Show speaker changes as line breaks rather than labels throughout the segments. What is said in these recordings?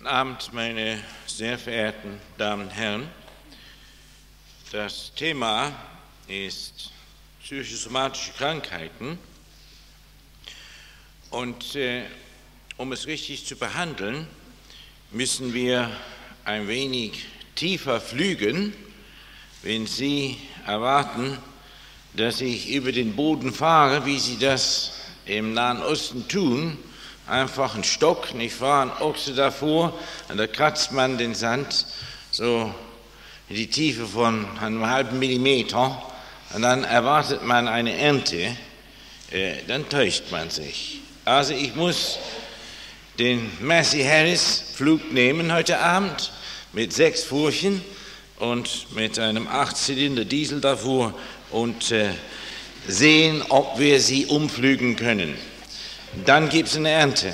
Abend, meine sehr verehrten Damen und Herren. Das Thema ist psychosomatische Krankheiten und um es richtig zu behandeln, müssen wir ein wenig tiefer flügen, wenn Sie erwarten, dass ich über den Boden fahre, wie Sie das im Nahen Osten tun, einfach ein Stock, nicht wahr, ein Ochse davor, und da kratzt man den Sand so in die Tiefe von einem halben Millimeter und dann erwartet man eine Ernte, dann täuscht man sich. Also ich muss den Massey Harris Flug nehmen heute Abend mit 6 Furchen und mit einem 8-Zylinder Diesel davor und sehen, ob wir sie umflügen können. Dann gibt es eine Ernte.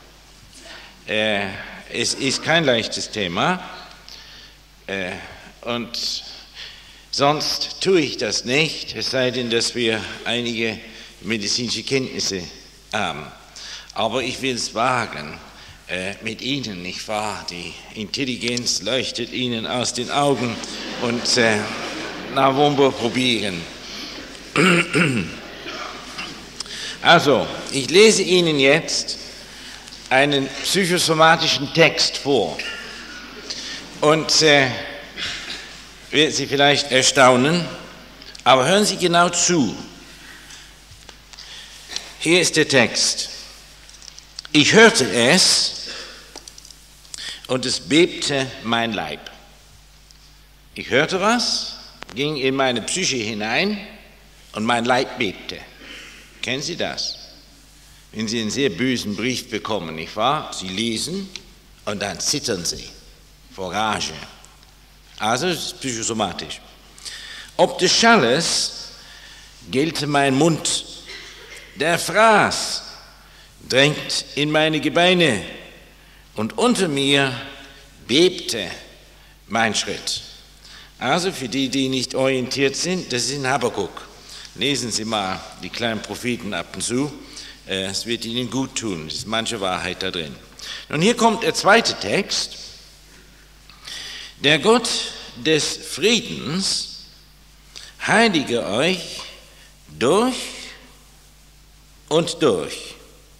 Es ist kein leichtes Thema und sonst tue ich das nicht, es sei denn, dass wir einige medizinische Kenntnisse haben. Aber ich will es wagen mit Ihnen, nicht wahr? Die Intelligenz leuchtet Ihnen aus den Augen und na, wollen wir probieren. Also, ich lese Ihnen jetzt einen psychosomatischen Text vor und wird Sie vielleicht erstaunen, aber hören Sie genau zu. Hier ist der Text. Ich hörte es und es bebte mein Leib. Ich hörte was, ging in meine Psyche hinein und mein Leib bebte. Kennen Sie das? Wenn Sie einen sehr bösen Brief bekommen, nicht wahr? Sie lesen und dann zittern Sie vor Rage. Also es ist psychosomatisch. Ob des Schalles gellte mein Mund, der Fraß drängt in meine Gebeine und unter mir bebte mein Schritt. Also für die, die nicht orientiert sind, das ist in Habakuk. Lesen Sie mal die kleinen Propheten ab und zu, es wird Ihnen gut tun, es ist manche Wahrheit da drin. Und hier kommt der zweite Text. Der Gott des Friedens heilige euch durch und durch.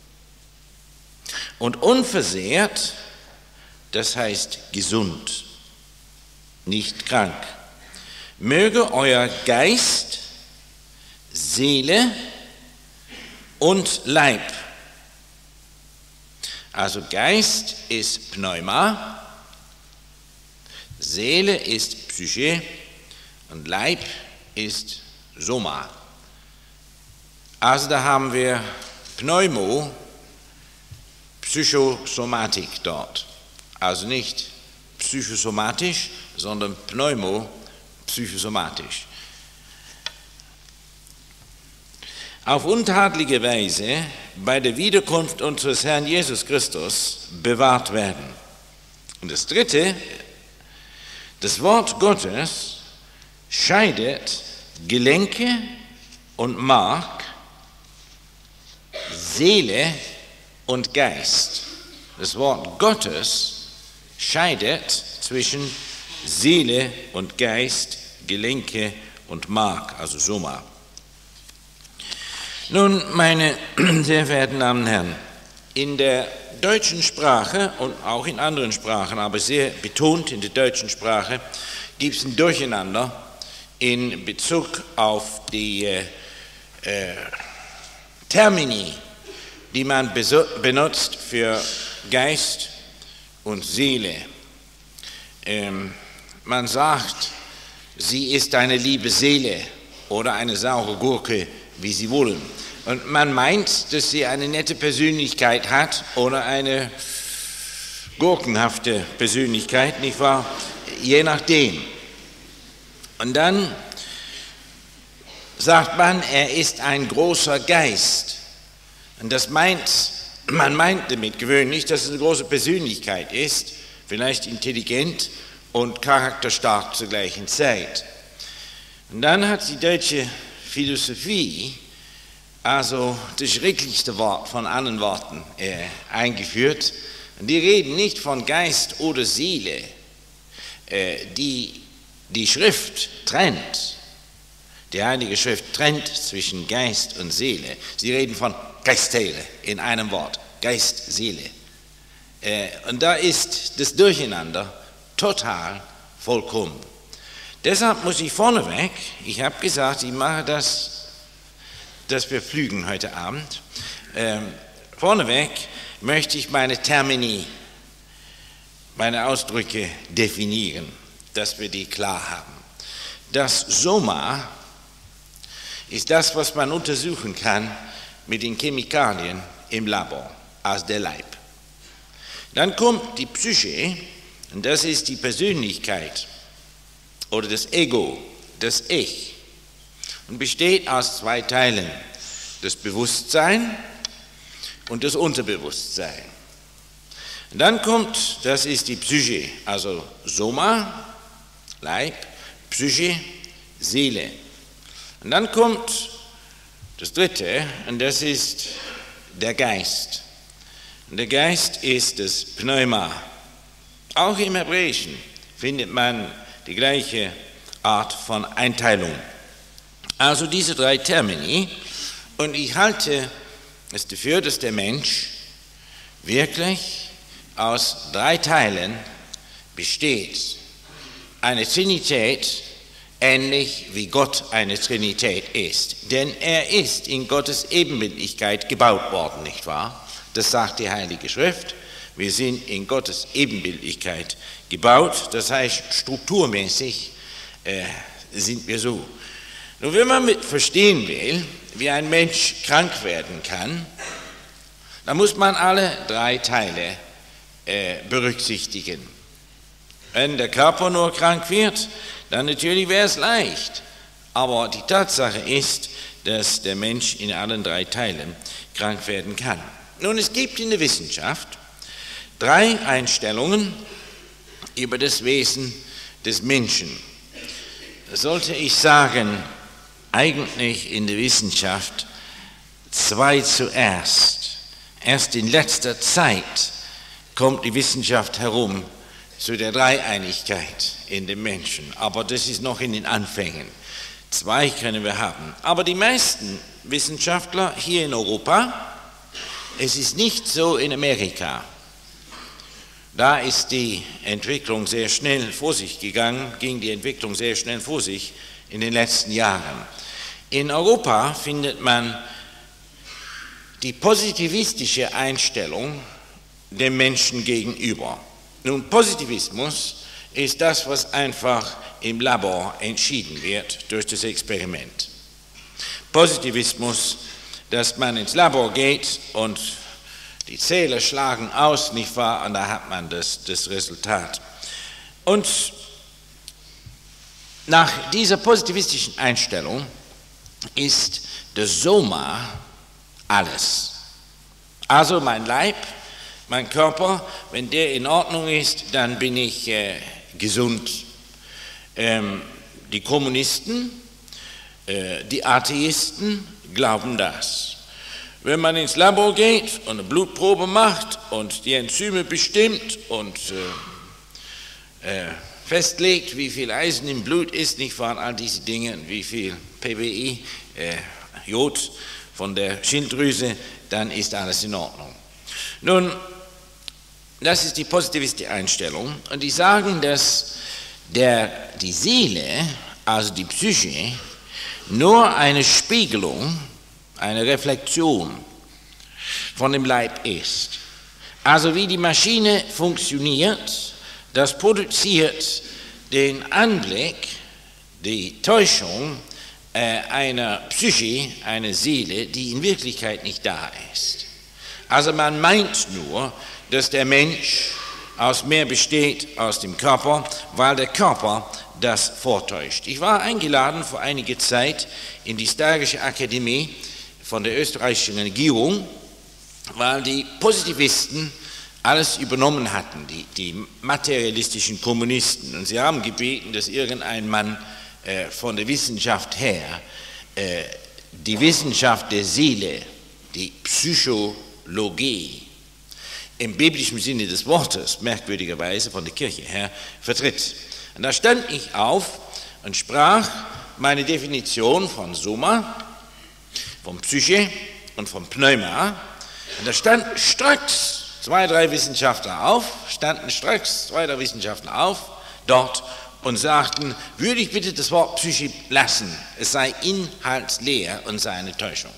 Und unversehrt, das heißt gesund, nicht krank, möge euer Geist, Seele und Leib. Also Geist ist Pneuma, Seele ist Psyche und Leib ist Soma. Also da haben wir Pneumo, Psychosomatik dort. Also nicht psychosomatisch, sondern Pneumo, psychosomatisch. Auf untadlige Weise bei der Wiederkunft unseres Herrn Jesus Christus bewahrt werden. Und das dritte, das Wort Gottes scheidet Gelenke und Mark, Seele und Geist. Das Wort Gottes scheidet zwischen Seele und Geist, Gelenke und Mark, also Soma. Nun, meine sehr verehrten Damen und Herren, in der deutschen Sprache und auch in anderen Sprachen, aber sehr betont in der deutschen Sprache, gibt es ein Durcheinander in Bezug auf die Termini, die man benutzt für Geist und Seele. Man sagt, sie ist eine liebe Seele oder eine saure Gurke, wie Sie wollen. Und man meint, dass sie eine nette Persönlichkeit hat oder eine gurkenhafte Persönlichkeit, nicht wahr? Je nachdem. Und dann sagt man, er ist ein großer Geist. Und man meint damit gewöhnlich, dass es eine große Persönlichkeit ist, vielleicht intelligent und charakterstark zur gleichen Zeit. Und dann hat die deutsche Philosophie also das schrecklichste Wort von allen Worten eingeführt, Die reden nicht von Geist oder Seele. Die Schrift trennt. Die Heilige Schrift trennt zwischen Geist und Seele. Sie reden von Geist, Seele in einem Wort. Geist, Seele. Und da ist das Durcheinander total vollkommen. Deshalb muss ich vorneweg, ich habe gesagt, ich mache das Beflügen heute Abend. Vorneweg möchte ich meine Termini, meine Ausdrücke definieren, dass wir die klar haben. Das Soma ist das, was man untersuchen kann mit den Chemikalien im Labor, als der Leib. Dann kommt die Psyche, und das ist die Persönlichkeit oder das Ego, das Ich, und besteht aus zwei Teilen, das Bewusstsein und das Unterbewusstsein. Und dann kommt, das ist die Psyche, also Soma, Leib, Psyche, Seele. Und dann kommt das Dritte, und das ist der Geist. Und der Geist ist das Pneuma. Auch im Hebräischen findet man die gleiche Art von Einteilung. Also diese drei Termini, und ich halte es dafür, dass der Mensch wirklich aus drei Teilen besteht. Eine Trinität, ähnlich wie Gott eine Trinität ist. Denn er ist in Gottes Ebenbildlichkeit gebaut worden, nicht wahr? Das sagt die Heilige Schrift. Wir sind in Gottes Ebenbildlichkeit gebaut, das heißt strukturmäßig sind wir so. Nun, wenn man verstehen will, wie ein Mensch krank werden kann, dann muss man alle drei Teile berücksichtigen. Wenn der Körper nur krank wird, dann natürlich wäre es leicht. Aber die Tatsache ist, dass der Mensch in allen drei Teilen krank werden kann. Nun, es gibt in der Wissenschaft drei Einstellungen über das Wesen des Menschen. Das sollte ich sagen, eigentlich in der Wissenschaft zwei zuerst. Erst in letzter Zeit kommt die Wissenschaft herum zu der Dreieinigkeit in dem Menschen. Aber das ist noch in den Anfängen. Zwei können wir haben. Aber die meisten Wissenschaftler hier in Europa, es ist nicht so in Amerika. Da ist die Entwicklung sehr schnell vor sich gegangen, ging die Entwicklung sehr schnell vor sich in den letzten Jahren. In Europa findet man die positivistische Einstellung dem Menschen gegenüber. Nun, Positivismus ist das, was einfach im Labor entschieden wird durch das Experiment. Positivismus, dass man ins Labor geht und die Zähler schlagen aus, nicht wahr, und da hat man das Resultat. Und nach dieser positivistischen Einstellung ist das Soma alles. Also mein Leib, mein Körper, wenn der in Ordnung ist, dann bin ich gesund. Die Kommunisten, die Atheisten glauben das. Wenn man ins Labor geht und eine Blutprobe macht und die Enzyme bestimmt und festlegt, wie viel Eisen im Blut ist, nicht wahr, all diese Dinge, wie viel PBI, Jod von der Schilddrüse, dann ist alles in Ordnung. Nun, das ist die positivistische Einstellung, und die sagen, dass die Seele, also die Psyche, nur eine Spiegelung, eine Reflexion von dem Leib ist. Also wie die Maschine funktioniert, das produziert den Anblick, die Täuschung einer Psyche, einer Seele, die in Wirklichkeit nicht da ist. Also man meint nur, dass der Mensch aus mehr besteht aus dem Körper, weil der Körper das vortäuscht. Ich war eingeladen vor einiger Zeit in die Stagische Akademie von der österreichischen Regierung, weil die Positivisten alles übernommen hatten, die materialistischen Kommunisten. Und sie haben gebeten, dass irgendein Mann von der Wissenschaft her die Wissenschaft der Seele, die Psychologie, im biblischen Sinne des Wortes, merkwürdigerweise von der Kirche her, vertritt. Und da stand ich auf und sprach meine Definition von Soma, von Psyche und von Pneuma. Und da standen stracks 2, 3 Wissenschaftler auf, dort und sagten, würde ich bitte das Wort Psyche lassen, es sei inhaltsleer und sei eine Täuschung.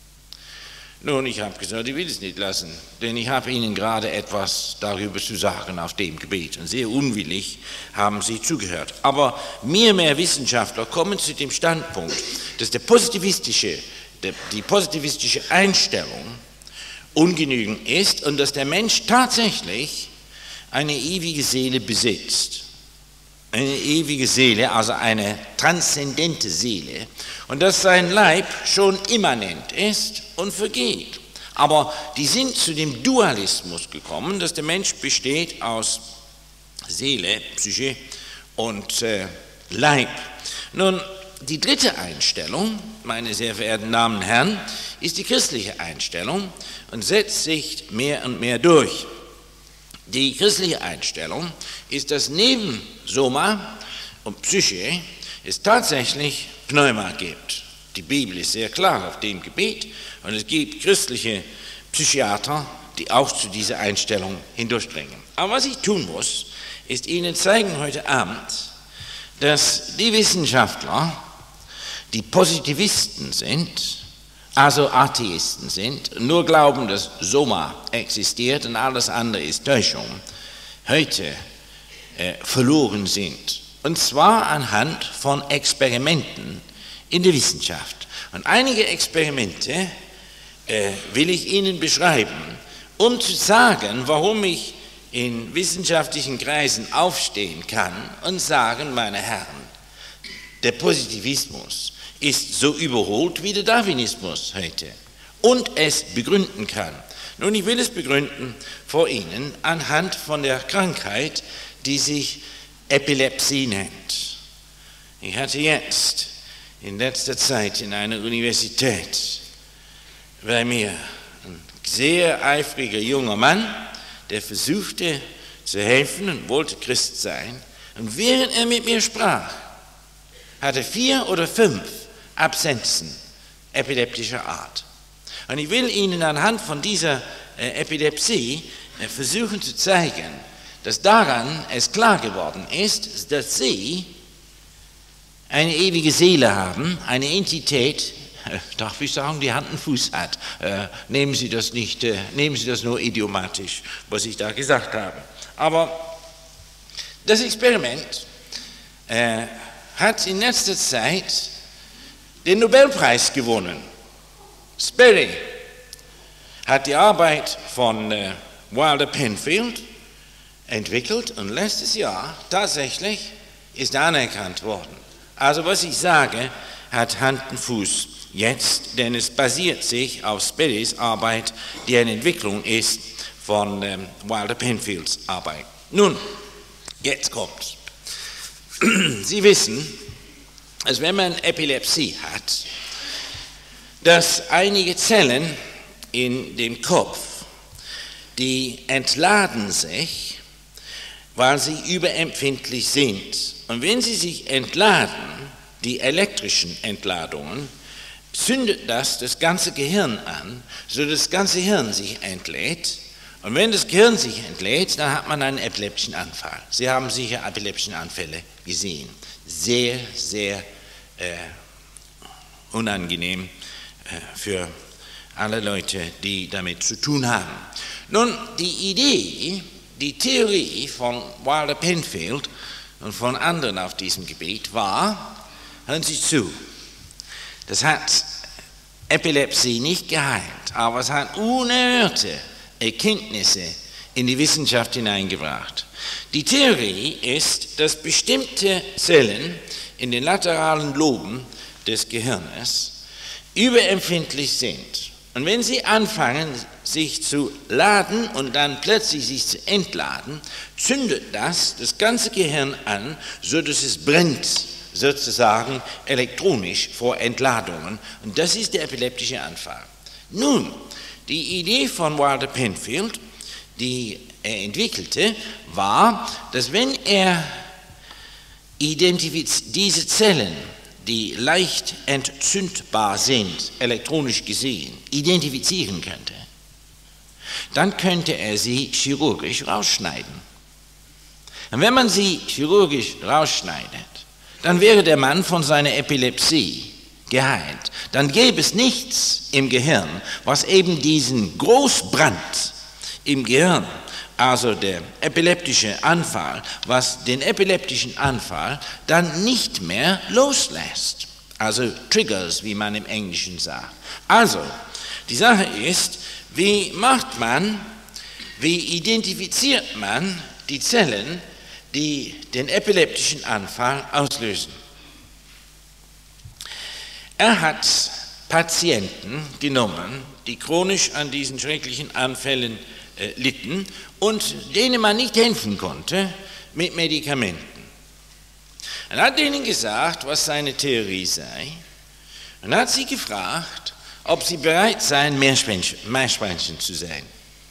Nun, ich habe gesagt, ich will es nicht lassen, denn ich habe Ihnen gerade etwas darüber zu sagen auf dem Gebiet. Und sehr unwillig haben Sie zugehört. Aber mehr Wissenschaftler kommen zu dem Standpunkt, dass die positivistische Einstellung ungenügend ist und dass der Mensch tatsächlich eine ewige Seele besitzt. Eine ewige Seele, also eine transzendente Seele, und dass sein Leib schon immanent ist und vergeht. Aber die sind zu dem Dualismus gekommen, dass der Mensch besteht aus Seele, Psyche und Leib. Nun, die dritte Einstellung, meine sehr verehrten Damen und Herren, ist die christliche Einstellung und setzt sich mehr und mehr durch. Die christliche Einstellung ist, dass neben Soma und Psyche es tatsächlich Pneuma gibt. Die Bibel ist sehr klar auf dem Gebiet und es gibt christliche Psychiater, die auch zu dieser Einstellung hindurchdringen. Aber was ich tun muss, ist Ihnen zeigen heute Abend, dass die Wissenschaftler, die Positivisten sind, also Atheisten sind, nur glauben, dass Soma existiert und alles andere ist Täuschung, heute verloren sind. Und zwar anhand von Experimenten in der Wissenschaft. Und einige Experimente will ich Ihnen beschreiben, um zu sagen, warum ich in wissenschaftlichen Kreisen aufstehen kann und sagen, meine Herren, der Positivismus ist so überholt wie der Darwinismus heute und es begründen kann. Nun, ich will es begründen vor Ihnen anhand von der Krankheit, die sich Epilepsie nennt. Ich hatte jetzt in letzter Zeit in einer Universität bei mir ein sehr eifriger junger Mann, der versuchte zu helfen und wollte Christ sein. Und während er mit mir sprach, hatte 4 oder 5 Absenzen epileptischer Art. Und ich will Ihnen anhand von dieser Epilepsie versuchen zu zeigen, dass daran es klar geworden ist, dass Sie eine ewige Seele haben, eine Entität, darf ich sagen, die Hand und Fuß hat. Nehmen Sie das nur idiomatisch, was ich da gesagt habe. Aber das Experiment hat in letzter Zeit den Nobelpreis gewonnen. Sperry hat die Arbeit von Wilder Penfield entwickelt und letztes Jahr tatsächlich ist anerkannt worden. Also was ich sage, hat Hand und Fuß jetzt, denn es basiert sich auf Sperrys Arbeit, die eine Entwicklung ist von Wilder Penfields Arbeit. Nun, jetzt kommt's. Sie wissen, dass wenn man Epilepsie hat, dass einige Zellen in dem Kopf, die entladen sich, weil sie überempfindlich sind. Und wenn sie sich entladen, die elektrischen Entladungen, zündet das ganze Gehirn an, sodass das ganze Hirn sich entlädt. Und wenn das Gehirn sich entlädt, dann hat man einen epileptischen Anfall. Sie haben sicher epileptische Anfälle gesehen. Sehr, sehr unangenehm für alle Leute, die damit zu tun haben. Nun, die Theorie von Wilder Penfield und von anderen auf diesem Gebiet war, hören Sie zu, das hat Epilepsie nicht geheilt, aber es hat unerhörte Erkenntnisse in die Wissenschaft hineingebracht. Die Theorie ist, dass bestimmte Zellen in den lateralen Loben des Gehirnes überempfindlich sind. Und wenn sie anfangen, sich zu laden und dann plötzlich sich zu entladen, zündet das ganze Gehirn an, sodass es brennt, sozusagen elektronisch vor Entladungen. Und das ist der epileptische Anfall. Nun, die Idee von Wilder Penfield, die er entwickelte, war, dass wenn er diese Zellen, die leicht entzündbar sind, elektronisch gesehen, identifizieren könnte, dann könnte er sie chirurgisch rausschneiden. Und wenn man sie chirurgisch rausschneidet, dann wäre der Mann von seiner Epilepsie geheilt. Dann gäbe es nichts im Gehirn, was eben diesen Großbrand im Gehirn, also der epileptische Anfall, was den epileptischen Anfall dann nicht mehr loslässt. Also Triggers, wie man im Englischen sagt. Also, die Sache ist, wie identifiziert man die Zellen, die den epileptischen Anfall auslösen? Er hat Patienten genommen, die chronisch an diesen schrecklichen Anfällen litten und denen man nicht helfen konnte mit Medikamenten. Er hat denen gesagt, was seine Theorie sei, und hat sie gefragt, ob sie bereit seien, Meerschweinchen zu sein.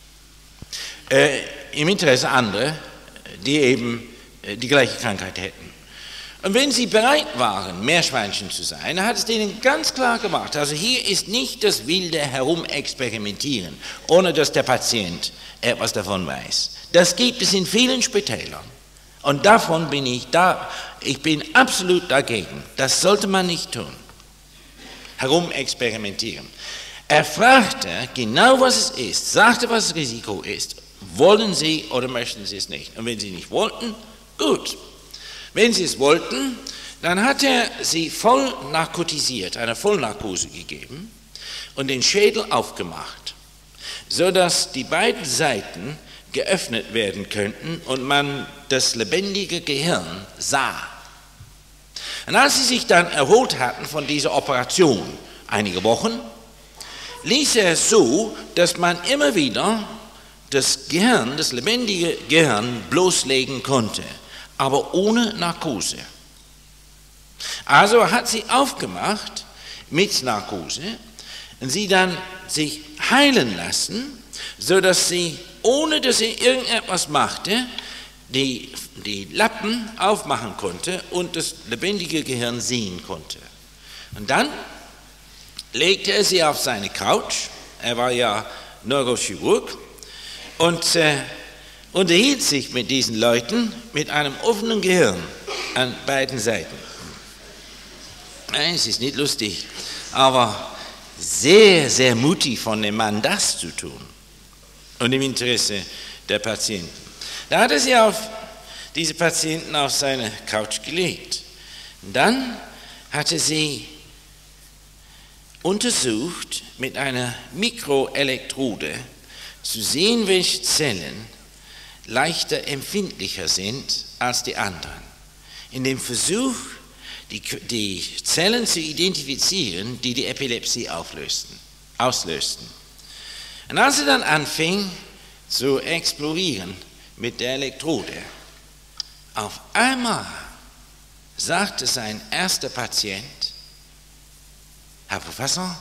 Im Interesse anderer, die eben die gleiche Krankheit hätten. Und wenn sie bereit waren, Meerschweinchen zu sein, hat es denen ganz klar gemacht, also hier ist nicht das wilde Herumexperimentieren, ohne dass der Patient etwas davon weiß. Das gibt es in vielen Spitälern. Und davon bin ich bin absolut dagegen. Das sollte man nicht tun. Herumexperimentieren. Er fragte genau, was es ist, sagte, was das Risiko ist. Wollen Sie oder möchten Sie es nicht? Und wenn Sie nicht wollten, gut. Wenn Sie es wollten, dann hat er sie voll narkotisiert, eine Vollnarkose gegeben und den Schädel aufgemacht, sodass die beiden Seiten geöffnet werden könnten und man das lebendige Gehirn sah. Und als sie sich dann erholt hatten von dieser Operation, einige Wochen, ließ er es so, dass man immer wieder das Gehirn, das lebendige Gehirn bloßlegen konnte, aber ohne Narkose. Also hat sie aufgemacht mit Narkose und sie dann sich heilen lassen, sodass sie, ohne dass sie irgendetwas machte, die Lappen aufmachen konnte und das lebendige Gehirn sehen konnte. Und dann legte er sie auf seine Couch, er war ja Neurochirurg, und unterhielt sich mit diesen Leuten mit einem offenen Gehirn an beiden Seiten. Nein, es ist nicht lustig, aber sehr, sehr mutig von dem Mann, das zu tun und im Interesse der Patienten. Da hat er sie diese Patienten auf seine Couch gelegt. Und dann hat er sie untersucht mit einer Mikroelektrode, zu sehen, welche Zellen leichter empfindlicher sind als die anderen. In dem Versuch, die Zellen zu identifizieren, die die Epilepsie auslösten. Und als er dann anfing zu explorieren mit der Elektrode, auf einmal sagte sein erster Patient: Herr Professor,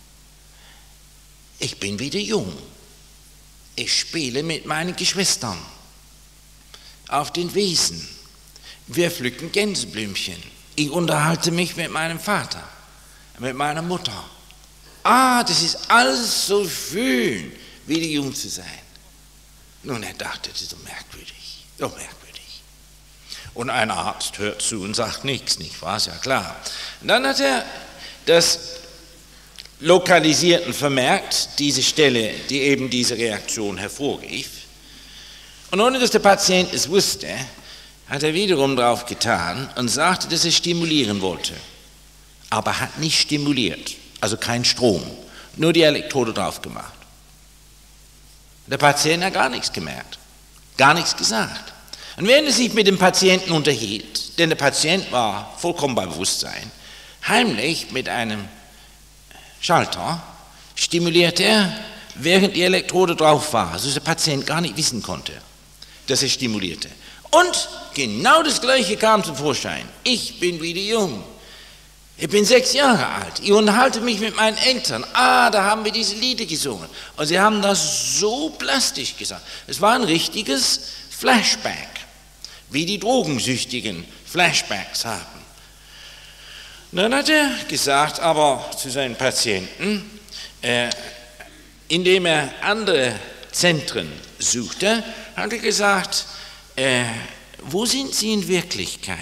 ich bin wieder jung. Ich spiele mit meinen Geschwistern auf den Wiesen. Wir pflücken Gänseblümchen. Ich unterhalte mich mit meinem Vater, mit meiner Mutter. Das ist alles so schön, wieder jung zu sein. Nun, er dachte, das ist so merkwürdig, so merkwürdig. Und ein Arzt hört zu und sagt nichts, nicht wahr? Ist ja klar. Und dann hat er das Lokalisierten vermerkt, diese Stelle, die eben diese Reaktion hervorrief. Und ohne dass der Patient es wusste, hat er wiederum drauf getan und sagte, dass er stimulieren wollte. Aber hat nicht stimuliert, also kein Strom, nur die Elektrode drauf gemacht. Der Patient hat gar nichts gemerkt, gar nichts gesagt. Und während er sich mit dem Patienten unterhielt, denn der Patient war vollkommen bei Bewusstsein, heimlich mit einem Schalter stimulierte er, während die Elektrode drauf war, sodass der Patient gar nicht wissen konnte, dass er stimulierte. Und genau das Gleiche kam zum Vorschein. Ich bin wieder jung. Ich bin 6 Jahre alt. Ich unterhalte mich mit meinen Eltern. Da haben wir diese Lieder gesungen. Und sie haben das so plastisch gesagt. Es war ein richtiges Flashback, wie die Drogensüchtigen Flashbacks haben. Dann hat er gesagt, aber zu seinen Patienten, indem er andere Zentren suchte, hat er gesagt, wo sind Sie in Wirklichkeit?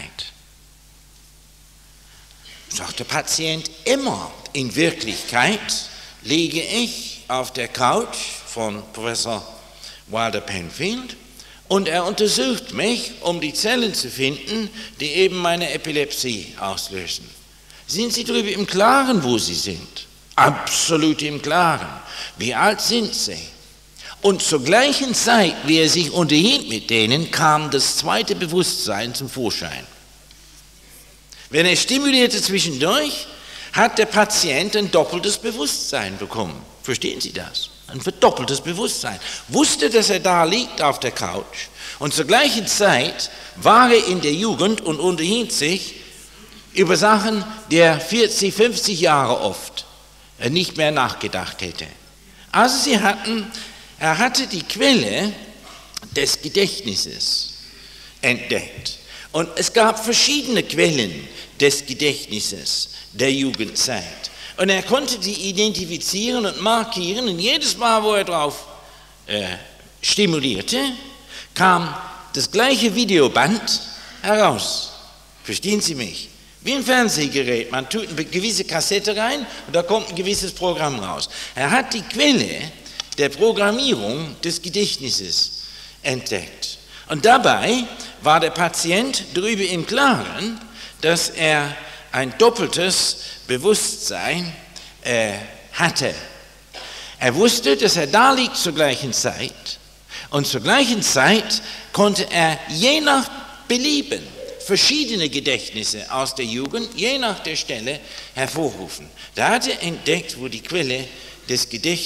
Sagt der Patient, immer in Wirklichkeit liege ich auf der Couch von Professor Wilder Penfield und er untersucht mich, um die Zellen zu finden, die eben meine Epilepsie auslösen. Sind Sie darüber im Klaren, wo Sie sind? Absolut im Klaren. Wie alt sind Sie? Und zur gleichen Zeit, wie er sich unterhielt mit denen, kam das zweite Bewusstsein zum Vorschein. Wenn er stimulierte zwischendurch, hat der Patient ein doppeltes Bewusstsein bekommen. Verstehen Sie das? Ein verdoppeltes Bewusstsein. Wusste, dass er da liegt auf der Couch und zur gleichen Zeit war er in der Jugend und unterhielt sich über Sachen, die er 40, 50 Jahre oft nicht mehr nachgedacht hätte. Also er hatte die Quelle des Gedächtnisses entdeckt. Und es gab verschiedene Quellen des Gedächtnisses der Jugendzeit. Und er konnte die identifizieren und markieren. Und jedes Mal, wo er drauf stimulierte, kam das gleiche Videoband heraus. Verstehen Sie mich? Wie ein Fernsehgerät. Man tut eine gewisse Kassette rein und da kommt ein gewisses Programm raus. Er hat die Quelle der Programmierung des Gedächtnisses entdeckt. Und dabei war der Patient darüber im Klaren, dass er ein doppeltes Bewusstsein hatte. Er wusste, dass er da liegt zur gleichen Zeit und zur gleichen Zeit konnte er je nach Belieben verschiedene Gedächtnisse aus der Jugend, je nach der Stelle, hervorrufen. Da hat er entdeckt, wo die Quelle des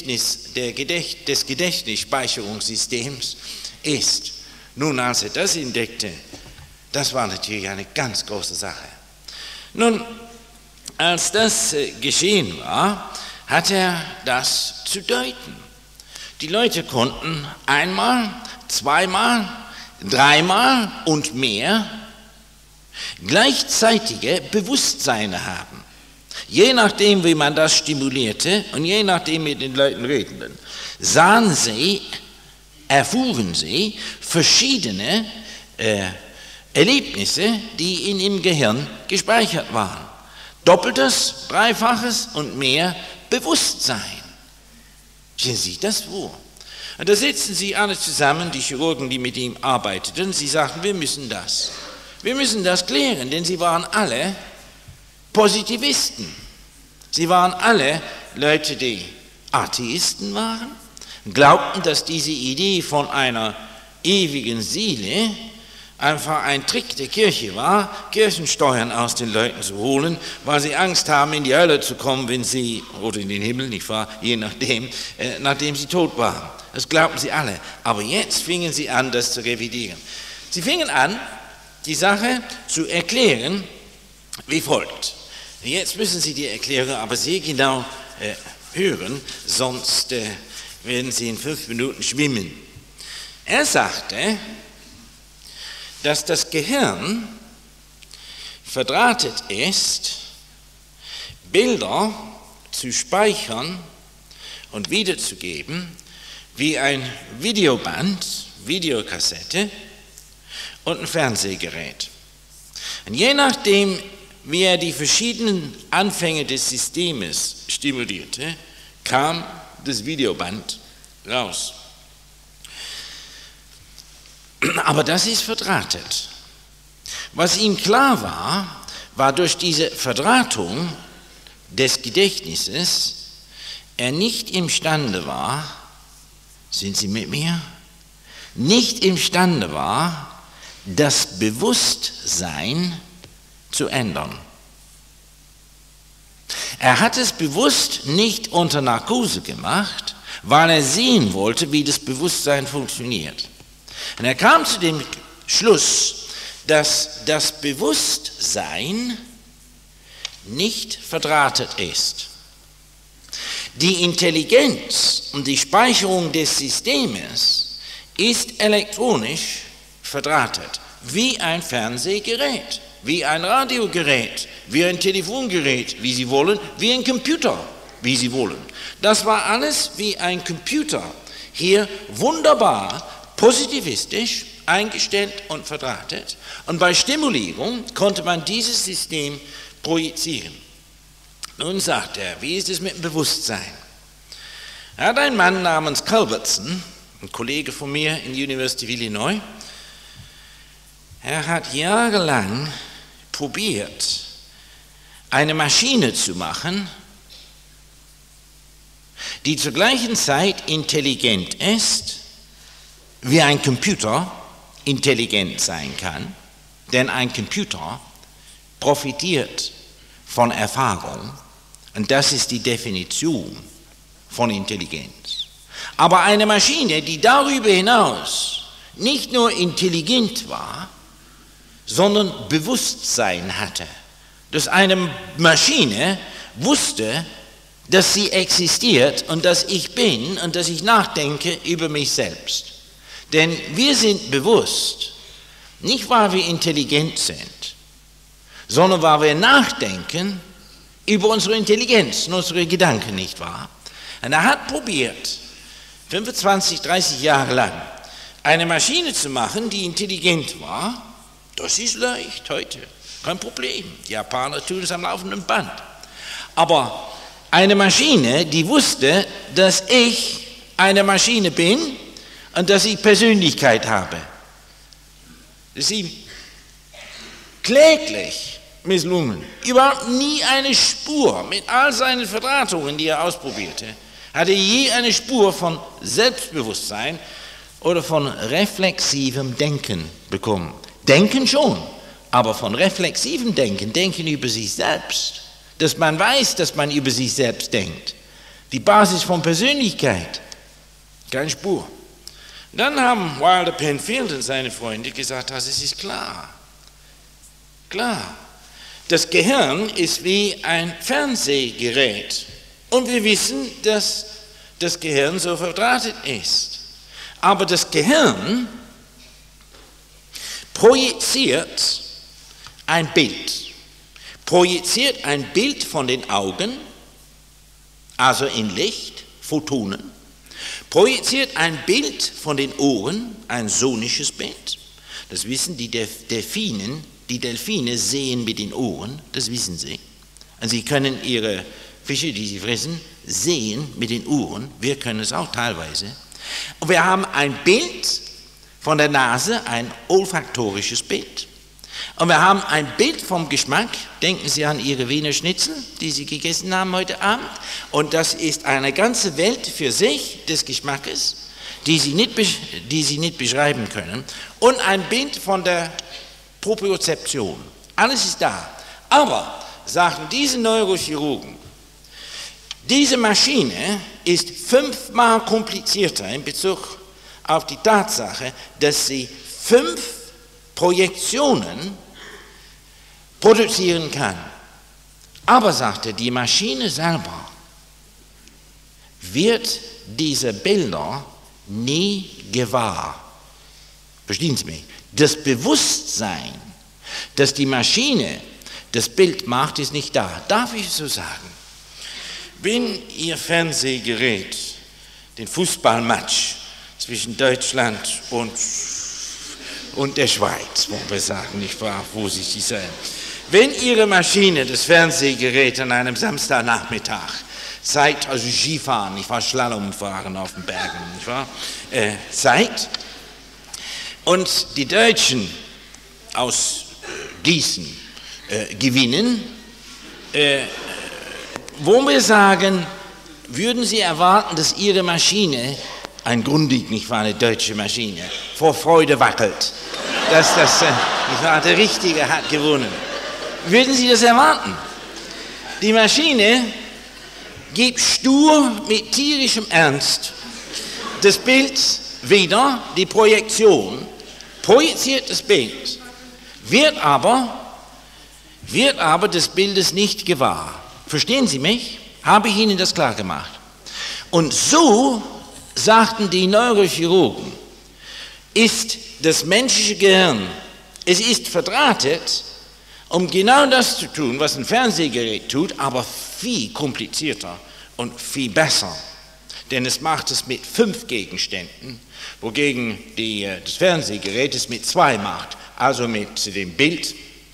Gedächtnisspeicherungssystems ist. Nun, als er das entdeckte, das war natürlich eine ganz große Sache. Nun, als das geschehen war, hat er das zu deuten. Die Leute konnten einmal, zweimal, dreimal und mehr gleichzeitige Bewusstseine haben. Je nachdem, wie man das stimulierte und je nachdem mit den Leuten redeten, erfuhren sie verschiedene Erlebnisse, die in ihrem Gehirn gespeichert waren. Doppeltes, dreifaches und mehr Bewusstsein. Stellen Sie sich das vor. Und da sitzen sie alle zusammen, die Chirurgen, die mit ihm arbeiteten, sie sagten, wir müssen das klären, denn sie waren alle Positivisten. Sie waren alle Leute, die Atheisten waren, glaubten, dass diese Idee von einer ewigen Seele einfach ein Trick der Kirche war, Kirchensteuern aus den Leuten zu holen, weil sie Angst haben, in die Hölle zu kommen, wenn sie, oder in den Himmel, nicht wahr, je nachdem, nachdem sie tot waren. Das glaubten sie alle. Aber jetzt fingen sie an, das zu revidieren. Sie fingen an, die Sache zu erklären, wie folgt. Jetzt müssen Sie die Erklärung aber sehr genau hören, sonst werden Sie in 5 Minuten schwimmen. Er sagte, dass das Gehirn verdrahtet ist, Bilder zu speichern und wiederzugeben, wie ein Videoband, Videokassette und ein Fernsehgerät. Und je nachdem, wie er die verschiedenen Anfänge des Systems stimulierte, kam das Videoband raus. Aber das ist verdrahtet. Was ihm klar war, war durch diese Verdrahtung des Gedächtnisses, er nicht imstande war, sind Sie mit mir? Nicht imstande war, das Bewusstsein zu ändern. Er hat es bewusst nicht unter Narkose gemacht, weil er sehen wollte, wie das Bewusstsein funktioniert. Und er kam zu dem Schluss, dass das Bewusstsein nicht verdrahtet ist. Die Intelligenz und die Speicherung des Systems ist elektronisch verdrahtet, wie ein Fernsehgerät, wie ein Radiogerät, wie ein Telefongerät, wie Sie wollen, wie ein Computer, wie Sie wollen. Das war alles wie ein Computer, hier wunderbar positivistisch eingestellt und verdrahtet. Und bei Stimulierung konnte man dieses System projizieren. Nun sagt er, wie ist es mit dem Bewusstsein? Er hat einen Mann namens Culbertson, ein Kollege von mir in University of Illinois, er hat jahrelang probiert, eine Maschine zu machen, die zur gleichen Zeit intelligent ist, wie ein Computer intelligent sein kann, denn ein Computer profitiert von Erfahrung und das ist die Definition von Intelligenz. Aber eine Maschine, die darüber hinaus nicht nur intelligent war, sondern Bewusstsein hatte, dass eine Maschine wusste, dass sie existiert und dass ich bin und dass ich nachdenke über mich selbst. Denn wir sind bewusst, nicht weil wir intelligent sind, sondern weil wir nachdenken über unsere Intelligenz und unsere Gedanken, nicht wahr? Und er hat probiert, 25, 30 Jahre lang, eine Maschine zu machen, die intelligent war. Das ist leicht heute, kein Problem. Die Japaner tun es am laufenden Band. Aber eine Maschine, die wusste, dass ich eine Maschine bin und dass ich Persönlichkeit habe. Das ist ihm kläglich misslungen. Überhaupt nie eine Spur, mit all seinen Verdrahtungen, die er ausprobierte, hatte je eine Spur von Selbstbewusstsein oder von reflexivem Denken bekommen. Denken schon, aber von reflexivem Denken, Denken über sich selbst, dass man weiß, dass man über sich selbst denkt. Die Basis von Persönlichkeit, keine Spur. Dann haben Wilder Penfield und seine Freunde gesagt, das ist klar. Klar, das Gehirn ist wie ein Fernsehgerät und wir wissen, dass das Gehirn so verdrahtet ist. Aber das Gehirn projiziert ein Bild von den Augen, also in Licht, Photonen, projiziert ein Bild von den Ohren, ein sonisches Bild. Das wissen die Delfine sehen mit den Ohren, das wissen sie. Und sie können ihre Fische, die sie fressen, sehen mit den Ohren, wir können es auch teilweise. Und wir haben ein Bild von der Nase, ein olfaktorisches Bild. Und wir haben ein Bild vom Geschmack, denken Sie an Ihre Wiener Schnitzel, die Sie gegessen haben heute Abend. Und das ist eine ganze Welt für sich des Geschmackes, die Sie nicht beschreiben können. Und ein Bild von der Propriozeption. Alles ist da. Aber, sagten diese Neurochirurgen, diese Maschine ist 5-mal komplizierter in Bezug auf die Tatsache, dass sie 5 Projektionen produzieren kann. Aber, sagte die Maschine selber, wird diese Bilder nie gewahr. Verstehen Sie mich? Das Bewusstsein, dass die Maschine das Bild macht, ist nicht da. Darf ich so sagen? Wenn Ihr Fernsehgerät den Fußballmatch zwischen Deutschland und der Schweiz, wollen wir sagen, nicht wahr, vorsichtig sein. Wenn Ihre Maschine, das Fernsehgerät an einem Samstagnachmittag zeigt, also Skifahren, nicht wahr, Slalomfahren auf den Bergen, nicht wahr, zeigt, und die Deutschen aus Gießen gewinnen, wo wir sagen, würden Sie erwarten, dass Ihre Maschine, ein Grundig, nicht wahr, eine deutsche Maschine, vor Freude wackelt, dass das, nicht wahr, der Richtige hat gewonnen. Würden Sie das erwarten? Die Maschine gibt stur mit tierischem Ernst das Bild wieder, die Projektion, projiziert das Bild, wird aber wird aber des Bildes nicht gewahr. Verstehen Sie mich? Habe ich Ihnen das klar gemacht? Und so, sagten die Neurochirurgen, ist das menschliche Gehirn, es ist verdrahtet, um genau das zu tun, was ein Fernsehgerät tut, aber viel komplizierter und viel besser. Denn es macht es mit 5 Gegenständen, wogegen das Fernsehgerät es mit 2 macht. Also mit dem Bild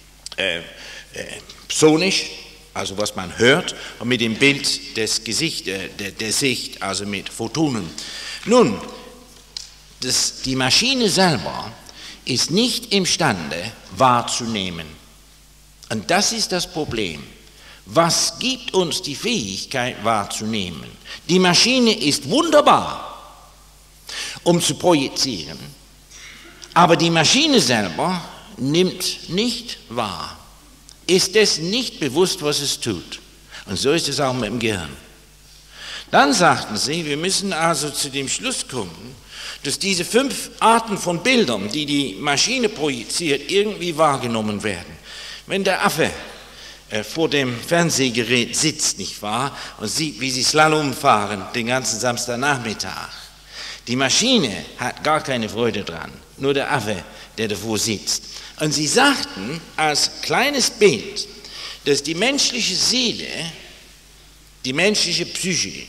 sonisch, also was man hört, und mit dem Bild der Sicht, also mit Photonen. Nun, die Maschine selber ist nicht imstande wahrzunehmen. Und das ist das Problem. Was gibt uns die Fähigkeit wahrzunehmen? Die Maschine ist wunderbar, um zu projizieren, aber die Maschine selber nimmt nicht wahr, ist es nicht bewusst, was es tut. Und so ist es auch mit dem Gehirn. Dann sagten sie, wir müssen also zu dem Schluss kommen, dass diese 5 Arten von Bildern, die die Maschine projiziert, irgendwie wahrgenommen werden. Wenn der Affe vor dem Fernsehgerät sitzt, nicht wahr, und sieht, wie sie Slalom fahren den ganzen Samstagnachmittag, die Maschine hat gar keine Freude dran, nur der Affe, der davor sitzt. Und sie sagten als kleines Bild, dass die menschliche Seele, die menschliche Psyche,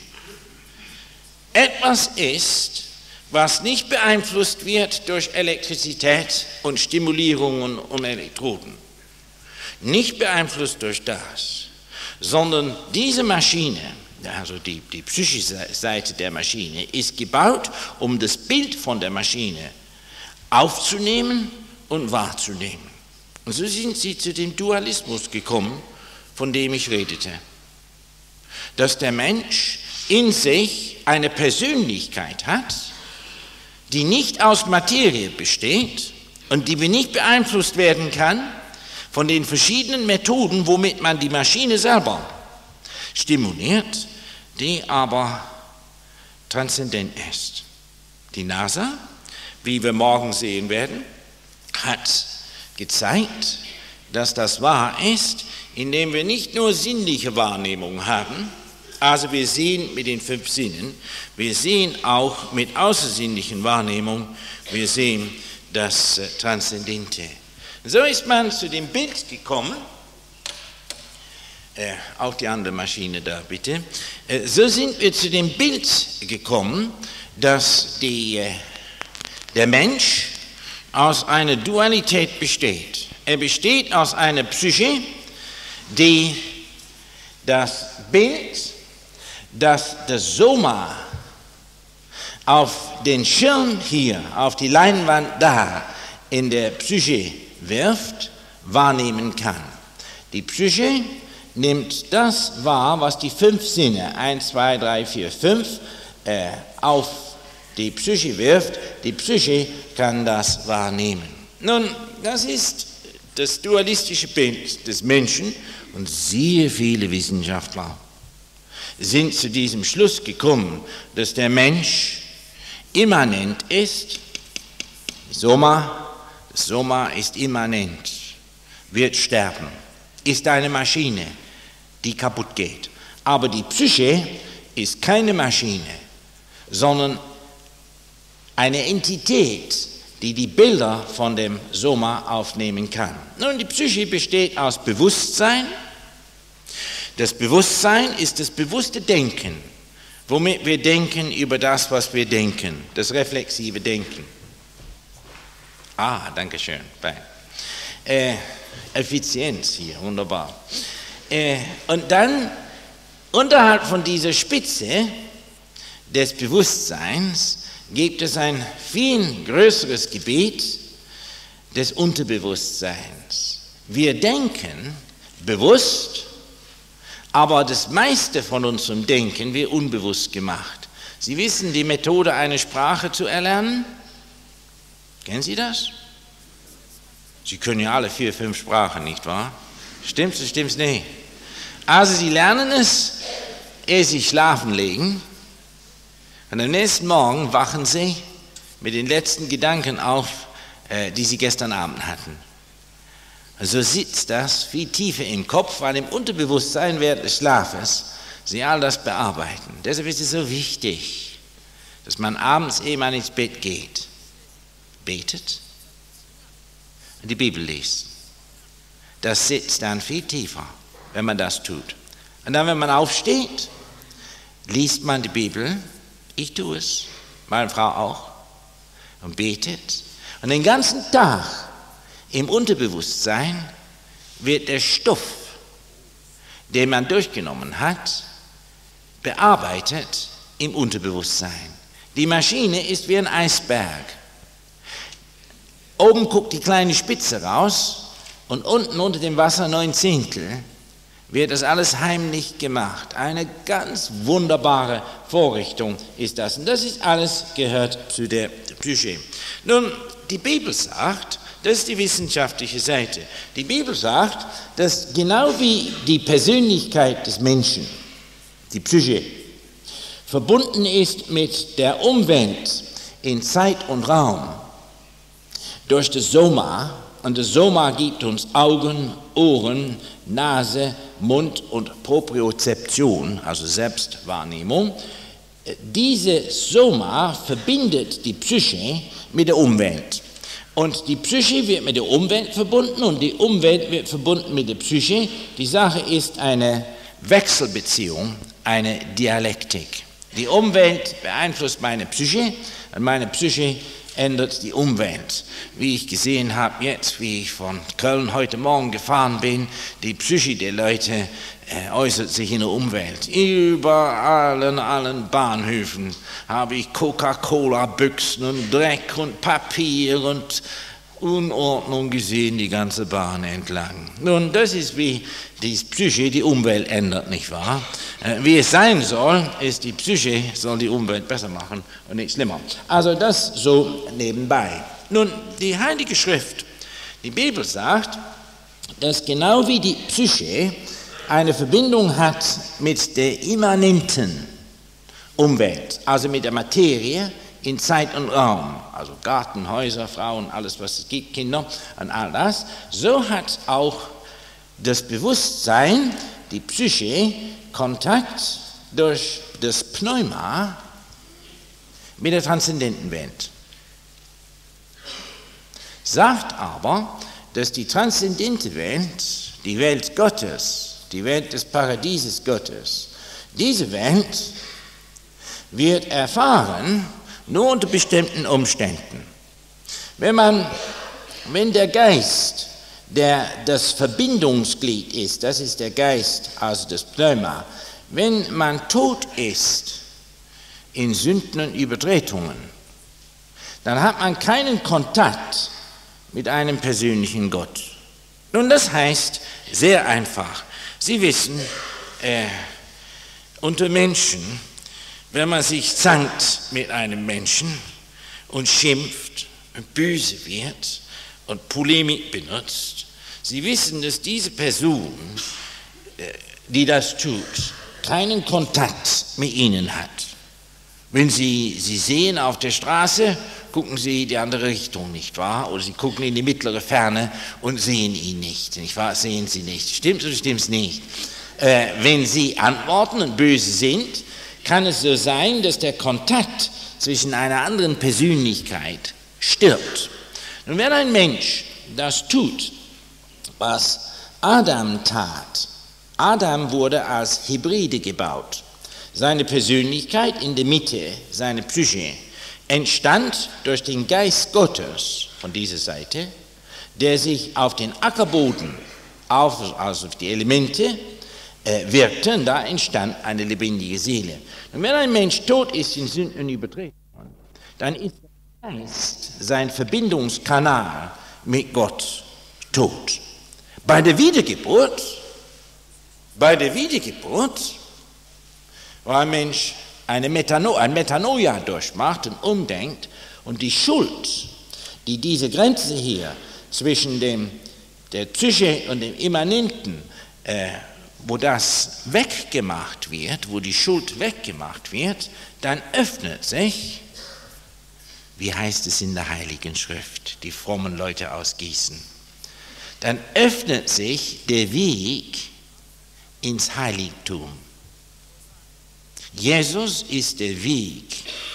etwas ist, was nicht beeinflusst wird durch Elektrizität und Stimulierungen und Elektroden. Nicht beeinflusst durch das, sondern diese Maschine, also die psychische Seite der Maschine, ist gebaut, um das Bild von der Maschine aufzunehmen und wahrzunehmen. Und so sind sie zu dem Dualismus gekommen, von dem ich redete. Dass der Mensch in sich eine Persönlichkeit hat, die nicht aus Materie besteht und die nicht beeinflusst werden kann von den verschiedenen Methoden, womit man die Maschine selber stimuliert, die aber transzendent ist. Die NASA, wie wir morgen sehen werden, hat gezeigt, dass das wahr ist, indem wir nicht nur sinnliche Wahrnehmung haben, also wir sehen mit den 5 Sinnen, wir sehen auch mit außersinnlichen Wahrnehmungen, wir sehen das Transzendente. So ist man zu dem Bild gekommen, auch die andere Maschine da bitte, so sind wir zu dem Bild gekommen, dass der Mensch aus einer Dualität besteht. Er besteht aus einer Psyche, die das Bild, das das Soma auf den Schirm hier, auf die Leinwand da in der Psyche wirft, wahrnehmen kann. Die Psyche nimmt das wahr, was die 5 Sinne, 1, 2, 3, 4, 5, auf die Psyche wirft. Die Psyche kann das wahrnehmen. Nun, das ist das dualistische Bild des Menschen und sehr viele Wissenschaftler sind zu diesem Schluss gekommen, dass der Mensch immanent ist. Das Soma ist immanent, wird sterben, ist eine Maschine, die kaputt geht. Aber die Psyche ist keine Maschine, sondern eine Entität, die die Bilder von dem Soma aufnehmen kann. Nun, die Psyche besteht aus Bewusstsein. Das Bewusstsein ist das bewusste Denken, womit wir denken über das, was wir denken, das reflexive Denken. Danke schön. Effizienz hier, wunderbar. Und dann, unterhalb von dieser Spitze des Bewusstseins, gibt es ein viel größeres Gebiet des Unterbewusstseins. Wir denken bewusst, aber das meiste von unserem Denken wird unbewusst gemacht. Sie wissen die Methode, eine Sprache zu erlernen? Kennen Sie das? Sie können ja alle 4, 5 Sprachen, nicht wahr? Stimmt's oder stimmt's nicht? Also Sie lernen es, ehe Sie schlafen legen, und am nächsten Morgen wachen Sie mit den letzten Gedanken auf, die Sie gestern Abend hatten. so sitzt das viel tiefer im Kopf, weil im Unterbewusstsein während des Schlafes sie all das bearbeiten. Deshalb ist es so wichtig, dass man abends, ehe man ins Bett geht, betet und die Bibel liest. Das sitzt dann viel tiefer, wenn man das tut. Und dann, wenn man aufsteht, liest man die Bibel. Ich tue es, meine Frau auch, und betet. Und den ganzen Tag im Unterbewusstsein wird der Stoff, den man durchgenommen hat, bearbeitet im Unterbewusstsein. Die Maschine ist wie ein Eisberg. Oben guckt die kleine Spitze raus und unten unter dem Wasser 9/10 wird das alles heimlich gemacht. Eine ganz wunderbare Vorrichtung ist das. Und das ist alles gehört zu der Psyche. Nun, die Bibel sagt, das ist die wissenschaftliche Seite. Die Bibel sagt, dass genau wie die Persönlichkeit des Menschen, die Psyche, verbunden ist mit der Umwelt in Zeit und Raum durch das Soma, und das Soma gibt uns Augen, Ohren, Nase, Mund und Propriozeption, also Selbstwahrnehmung. Diese Soma verbindet die Psyche mit der Umwelt. Und die Psyche wird mit der Umwelt verbunden und die Umwelt wird verbunden mit der Psyche. Die Sache ist eine Wechselbeziehung, eine Dialektik. Die Umwelt beeinflusst meine Psyche und meine Psyche ändert die Umwelt. Wie ich gesehen habe jetzt, wie ich von Köln heute Morgen gefahren bin, die Psyche der Leute äußert sich in der Umwelt. Überall an allen Bahnhöfen habe ich Coca-Cola-Büchsen und Dreck und Papier und Unordnung gesehen, die ganze Bahn entlang. Nun, das ist wie die Psyche die Umwelt ändert, nicht wahr? Wie es sein soll, ist die Psyche, soll die Umwelt besser machen und nicht schlimmer. Also das so nebenbei. Nun, die Heilige Schrift, die Bibel sagt, dass genau wie die Psyche eine Verbindung hat mit der immanenten Umwelt, also mit der Materie in Zeit und Raum, also Garten, Häuser, Frauen, alles was es gibt, Kinder und all das, so hat auch das Bewusstsein, die Psyche, Kontakt durch das Pneuma mit der transzendenten Welt. Sagt aber, dass die transzendente Welt, die Welt Gottes, die Welt des Paradieses Gottes, diese Welt wird erfahren nur unter bestimmten Umständen. Wenn der Geist, der das Verbindungsglied ist, das ist der Geist, also das Pneuma, wenn man tot ist in Sünden und Übertretungen, dann hat man keinen Kontakt mit einem persönlichen Gott. Nun, das heißt sehr einfach. Sie wissen, unter Menschen, wenn man sich zankt mit einem Menschen und schimpft und böse wird und Polemik benutzt, Sie wissen, dass diese Person, die das tut, keinen Kontakt mit Ihnen hat. Wenn Sie sehen auf der Straße, gucken Sie die andere Richtung, nicht wahr? Oder Sie gucken in die mittlere Ferne und sehen ihn nicht wahr? Sehen Sie nicht. Stimmt oder stimmt's nicht? Wenn Sie antworten und böse sind, kann es so sein, dass der Kontakt zwischen einer anderen Persönlichkeit stirbt. Und wenn ein Mensch das tut, was Adam tat, Adam wurde als Hybride gebaut. Seine Persönlichkeit in der Mitte, seine Psyche, entstand durch den Geist Gottes von dieser Seite, der sich auf den Ackerboden, also auf die Elemente, wirkte, und da entstand eine lebendige Seele. Und wenn ein Mensch tot ist in Sünden und Übertretungen, dann ist der Geist, sein Verbindungskanal mit Gott, tot. Bei der Wiedergeburt, wo ein Mensch ein Metanoia durchmacht und umdenkt und die Schuld, die diese Grenze hier zwischen der Psyche und dem Immanenten, wo das weggemacht wird, wo die Schuld weggemacht wird, dann öffnet sich, wie heißt es in der Heiligen Schrift, die frommen Leute aus Gießen, dann öffnet sich der Weg ins Heiligtum. Jesus ist der Weg,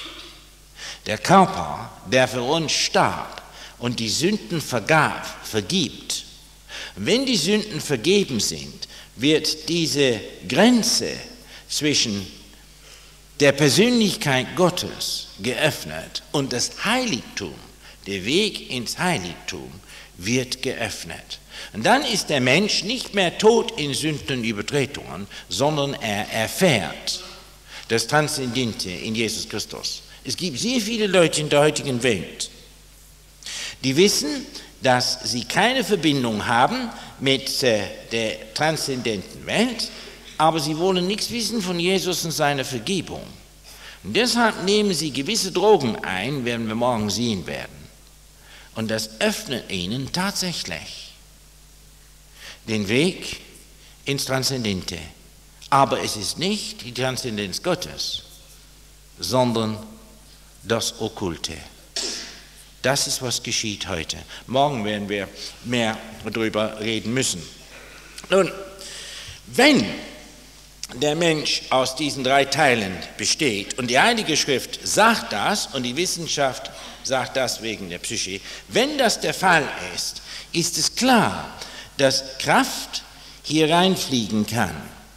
der Körper, der für uns starb und die Sünden vergibt. Und wenn die Sünden vergeben sind, wird diese Grenze zwischen der Persönlichkeit Gottes geöffnet und das Heiligtum, der Weg ins Heiligtum, wird geöffnet. Und dann ist der Mensch nicht mehr tot in Sünden und Übertretungen, sondern er erfährt das Transzendente in Jesus Christus. Es gibt sehr viele Leute in der heutigen Welt, die wissen, dass sie keine Verbindung haben mit der transzendenten Welt, aber sie wollen nichts wissen von Jesus und seiner Vergebung. Und deshalb nehmen sie gewisse Drogen ein, werden wir morgen sehen werden. Und das öffnet ihnen tatsächlich den Weg ins Transzendente. Aber es ist nicht die Transzendenz Gottes, sondern das Okkulte. Das ist, was geschieht heute. Morgen werden wir mehr darüber reden müssen. Nun, wenn der Mensch aus diesen 3 Teilen besteht, und die Heilige Schrift sagt das, und die Wissenschaft sagt das wegen der Psyche, wenn das der Fall ist, ist es klar, dass Kraft hier reinfliegen kann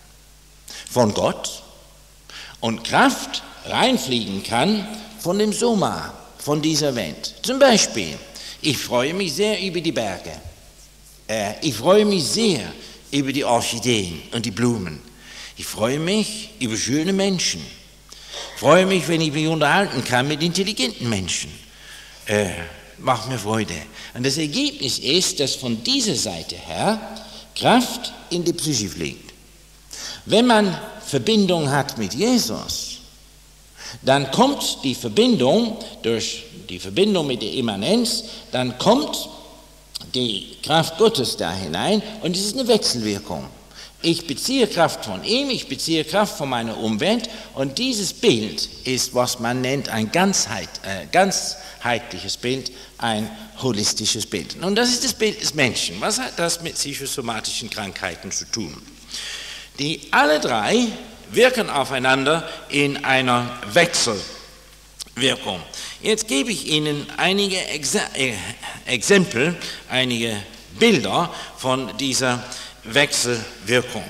von Gott und Kraft reinfliegen kann von dem Soma, von dieser Welt. Zum Beispiel, ich freue mich sehr über die Berge. Ich freue mich sehr über die Orchideen und die Blumen. Ich freue mich über schöne Menschen. Ich freue mich, wenn ich mich unterhalten kann mit intelligenten Menschen. Macht mir Freude. Und das Ergebnis ist, dass von dieser Seite her Kraft in die Psyche fliegt. Wenn man Verbindung hat mit Jesus, dann kommt die Verbindung, durch die Verbindung mit der Immanenz, dann kommt die Kraft Gottes da hinein und es ist eine Wechselwirkung. Ich beziehe Kraft von ihm, ich beziehe Kraft von meiner Umwelt und dieses Bild ist, was man nennt, ein ganzheitliches Bild, ein holistisches Bild. Und das ist das Bild des Menschen. Was hat das mit psychosomatischen Krankheiten zu tun? Die alle 3 wirken aufeinander in einer Wechselwirkung. Jetzt gebe ich Ihnen einige Exempel, einige Bilder von dieser Wechselwirkung,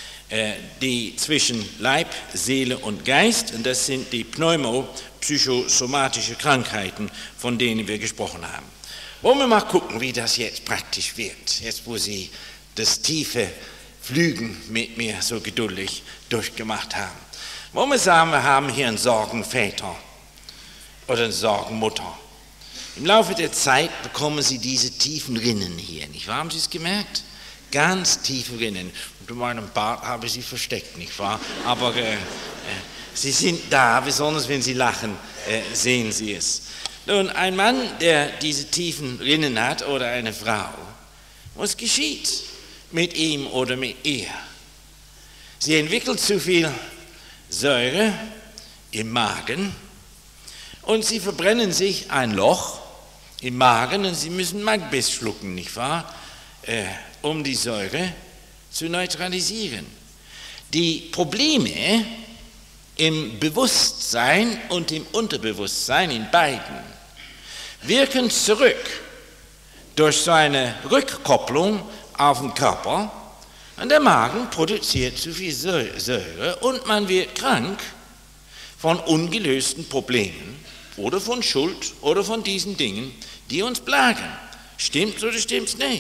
die zwischen Leib, Seele und Geist, und das sind die pneumopsychosomatische Krankheiten, von denen wir gesprochen haben. Wollen wir mal gucken, wie das jetzt praktisch wird, jetzt wo Sie das tiefe Flügen mit mir so geduldig durchgemacht haben. Wollen wir sagen, wir haben hier einen Sorgenväter oder eine Sorgenmutter. Im Laufe der Zeit bekommen Sie diese tiefen Rinnen hier, nicht wahr? Haben Sie es gemerkt? Ganz tiefe Rinnen. Unter meinem Bart habe ich sie versteckt, nicht wahr? Aber sie sind da, besonders wenn Sie lachen, sehen Sie es. Nun, ein Mann, der diese tiefen Rinnen hat, oder eine Frau, was geschieht mit ihm oder mit ihr? Sie entwickelt zu viel Säure im Magen und sie verbrennen sich ein Loch im Magen und sie müssen Magbiss schlucken, nicht wahr? Um die Säure zu neutralisieren. Die Probleme im Bewusstsein und im Unterbewusstsein, in beiden, wirken zurück durch so eine Rückkopplung auf den Körper und der Magen produziert zu viel Säure und man wird krank von ungelösten Problemen oder von Schuld oder von diesen Dingen, die uns plagen. Stimmt's oder stimmt's nicht?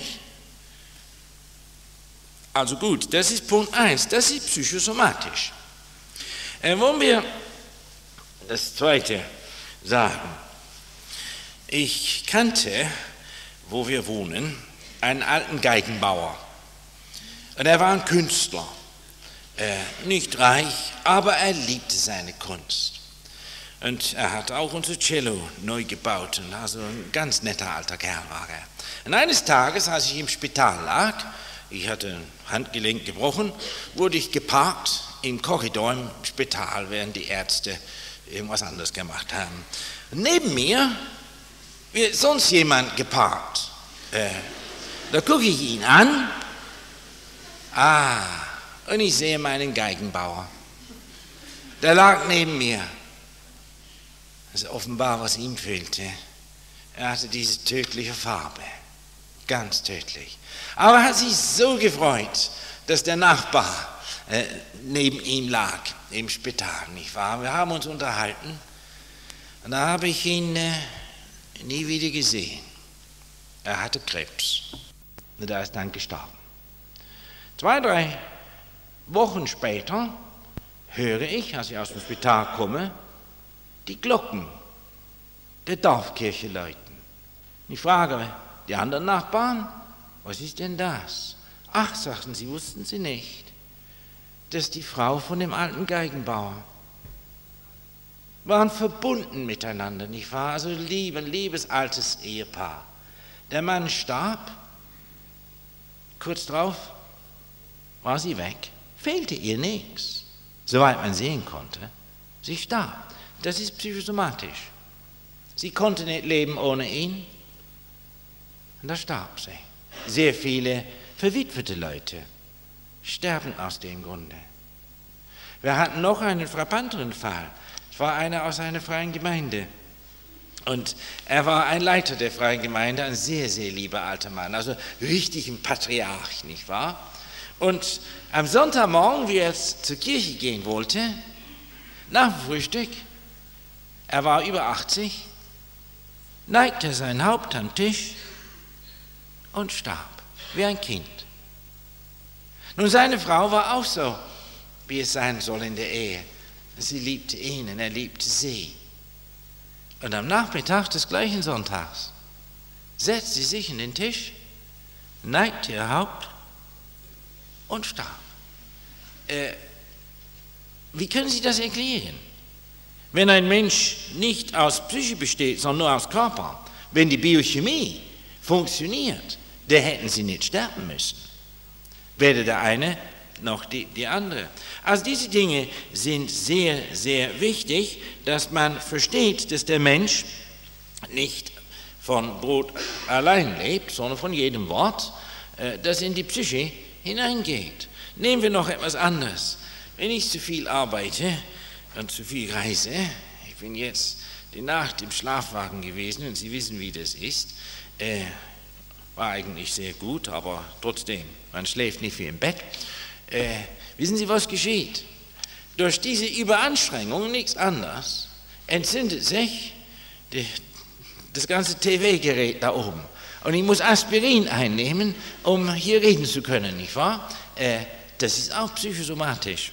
Also gut, das ist Punkt 1, das ist psychosomatisch. Wollen wir das Zweite sagen? Ich kannte, wo wir wohnen, einen alten Geigenbauer. Und er war ein Künstler, nicht reich, aber er liebte seine Kunst. Und er hat auch unser Cello neu gebaut, und also ein ganz netter alter Kerl war er. Und eines Tages, als ich im Spital lag, ich hatte ein Handgelenk gebrochen, wurde ich geparkt im Korridor im Spital, während die Ärzte irgendwas anderes gemacht haben. Und neben mir wird sonst jemand geparkt. Da gucke ich ihn an, und ich sehe meinen Geigenbauer. Der lag neben mir. Das ist offenbar, was ihm fehlte. Er hatte diese tödliche Farbe, ganz tödlich. Aber er hat sich so gefreut, dass der Nachbar neben ihm lag, im Spital, nicht wahr? Wir haben uns unterhalten und da habe ich ihn nie wieder gesehen. Er hatte Krebs und er ist dann gestorben. 2, 3 Wochen später höre ich, als ich aus dem Spital komme, die Glocken der Dorfkirche läuten. Ich frage die anderen Nachbarn, was ist denn das? Ach, sagten sie, wussten sie nicht. Das ist die Frau von dem alten Geigenbauer. Waren verbunden miteinander, nicht wahr? Also liebes altes Ehepaar. Der Mann starb, kurz darauf war sie weg, fehlte ihr nichts, soweit man sehen konnte. Sie starb. Das ist psychosomatisch. Sie konnte nicht leben ohne ihn und da starb sie. Sehr viele verwitwete Leute sterben aus dem Grunde. Wir hatten noch einen frappanteren Fall. Es war einer aus einer freien Gemeinde. Und er war ein Leiter der freien Gemeinde, ein sehr, sehr lieber alter Mann, also richtig ein Patriarch, nicht wahr? Und am Sonntagmorgen, wie er zur Kirche gehen wollte, nach dem Frühstück, er war über 80, neigte sein Haupt am Tisch und starb, wie ein Kind. Nun, seine Frau war auch so, wie es sein soll in der Ehe. Sie liebte ihn und er liebte sie. Und am Nachmittag des gleichen Sonntags setzte sie sich an den Tisch, neigte ihr Haupt und starb. Wie können Sie das erklären? Wenn ein Mensch nicht aus Psyche besteht, sondern nur aus Körper, wenn die Biochemie funktioniert, dann hätten sie nicht sterben müssen. Weder der eine noch die andere. Also diese Dinge sind sehr, sehr wichtig, dass man versteht, dass der Mensch nicht von Brot allein lebt, sondern von jedem Wort, das in die Psyche hineingeht. Nehmen wir noch etwas anderes. Wenn ich zu viel arbeite und zu viel reise, ich bin jetzt die Nacht im Schlafwagen gewesen und Sie wissen, wie das ist, war eigentlich sehr gut, aber trotzdem, man schläft nicht wie im Bett. Wissen Sie, was geschieht? Durch diese Überanstrengung, nichts anderes, entzündet sich das ganze TV-Gerät da oben. Und ich muss Aspirin einnehmen, um hier reden zu können, nicht wahr? Das ist auch psychosomatisch.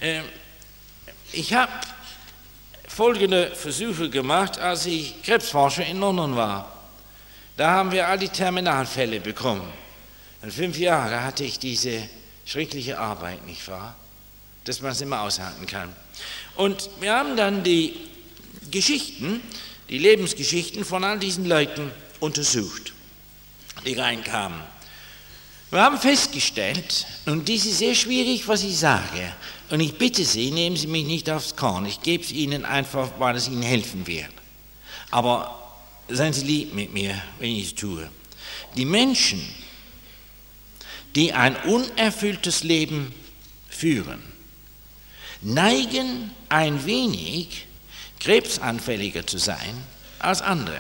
Ich habe folgende Versuche gemacht, als ich Krebsforscher in London war. Da haben wir all die Terminalfälle bekommen. Und 5 Jahre hatte ich diese schreckliche Arbeit, nicht wahr? Dass man es immer aushalten kann. Und wir haben dann die Geschichten, die Lebensgeschichten von all diesen Leuten untersucht, die reinkamen. Wir haben festgestellt, und dies ist sehr schwierig, was ich sage, und ich bitte Sie, nehmen Sie mich nicht aufs Korn, ich gebe es Ihnen einfach, weil es Ihnen helfen wird. Aber seien Sie lieb mit mir, wenn ich es tue. Die Menschen, die ein unerfülltes Leben führen, neigen ein wenig krebsanfälliger zu sein als andere.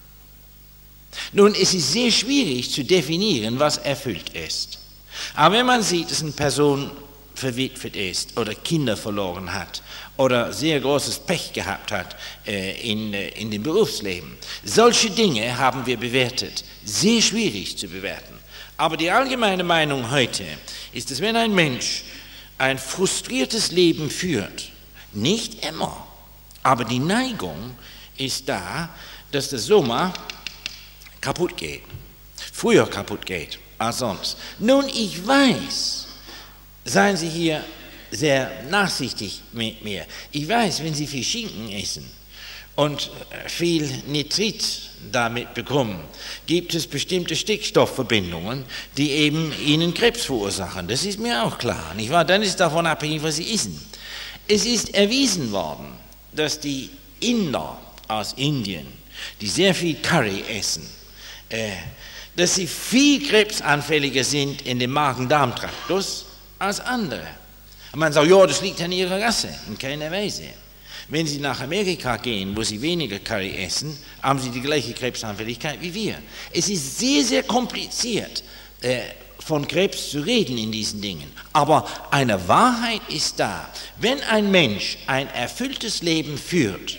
Nun, es ist sehr schwierig zu definieren, was erfüllt ist. Aber wenn man sieht, dass eine Person verwitwet ist oder Kinder verloren hat oder sehr großes Pech gehabt hat in dem Berufsleben, solche Dinge haben wir bewertet, sehr schwierig zu bewerten. Aber die allgemeine Meinung heute ist, dass wenn ein Mensch ein frustriertes Leben führt, nicht immer, aber die Neigung ist da, dass der Soma kaputt geht, früher kaputt geht als sonst. Nun, ich weiß, seien Sie hier sehr nachsichtig mit mir, ich weiß, wenn Sie viel Schinken essen und viel Nitrit damit bekommen, gibt es bestimmte Stickstoffverbindungen, die eben Ihnen Krebs verursachen. Das ist mir auch klar, nicht wahr? Dann ist davon abhängig, was Sie essen. Es ist erwiesen worden, dass die Inder aus Indien, die sehr viel Curry essen, dass sie viel krebsanfälliger sind in dem Magen-Darm-Traktus als andere. Und man sagt, ja, das liegt an ihrer Rasse, in keiner Weise. Wenn Sie nach Amerika gehen, wo Sie weniger Curry essen, haben Sie die gleiche Krebsanfälligkeit wie wir. Es ist sehr, sehr kompliziert, von Krebs zu reden in diesen Dingen. Aber eine Wahrheit ist da. Wenn ein Mensch ein erfülltes Leben führt,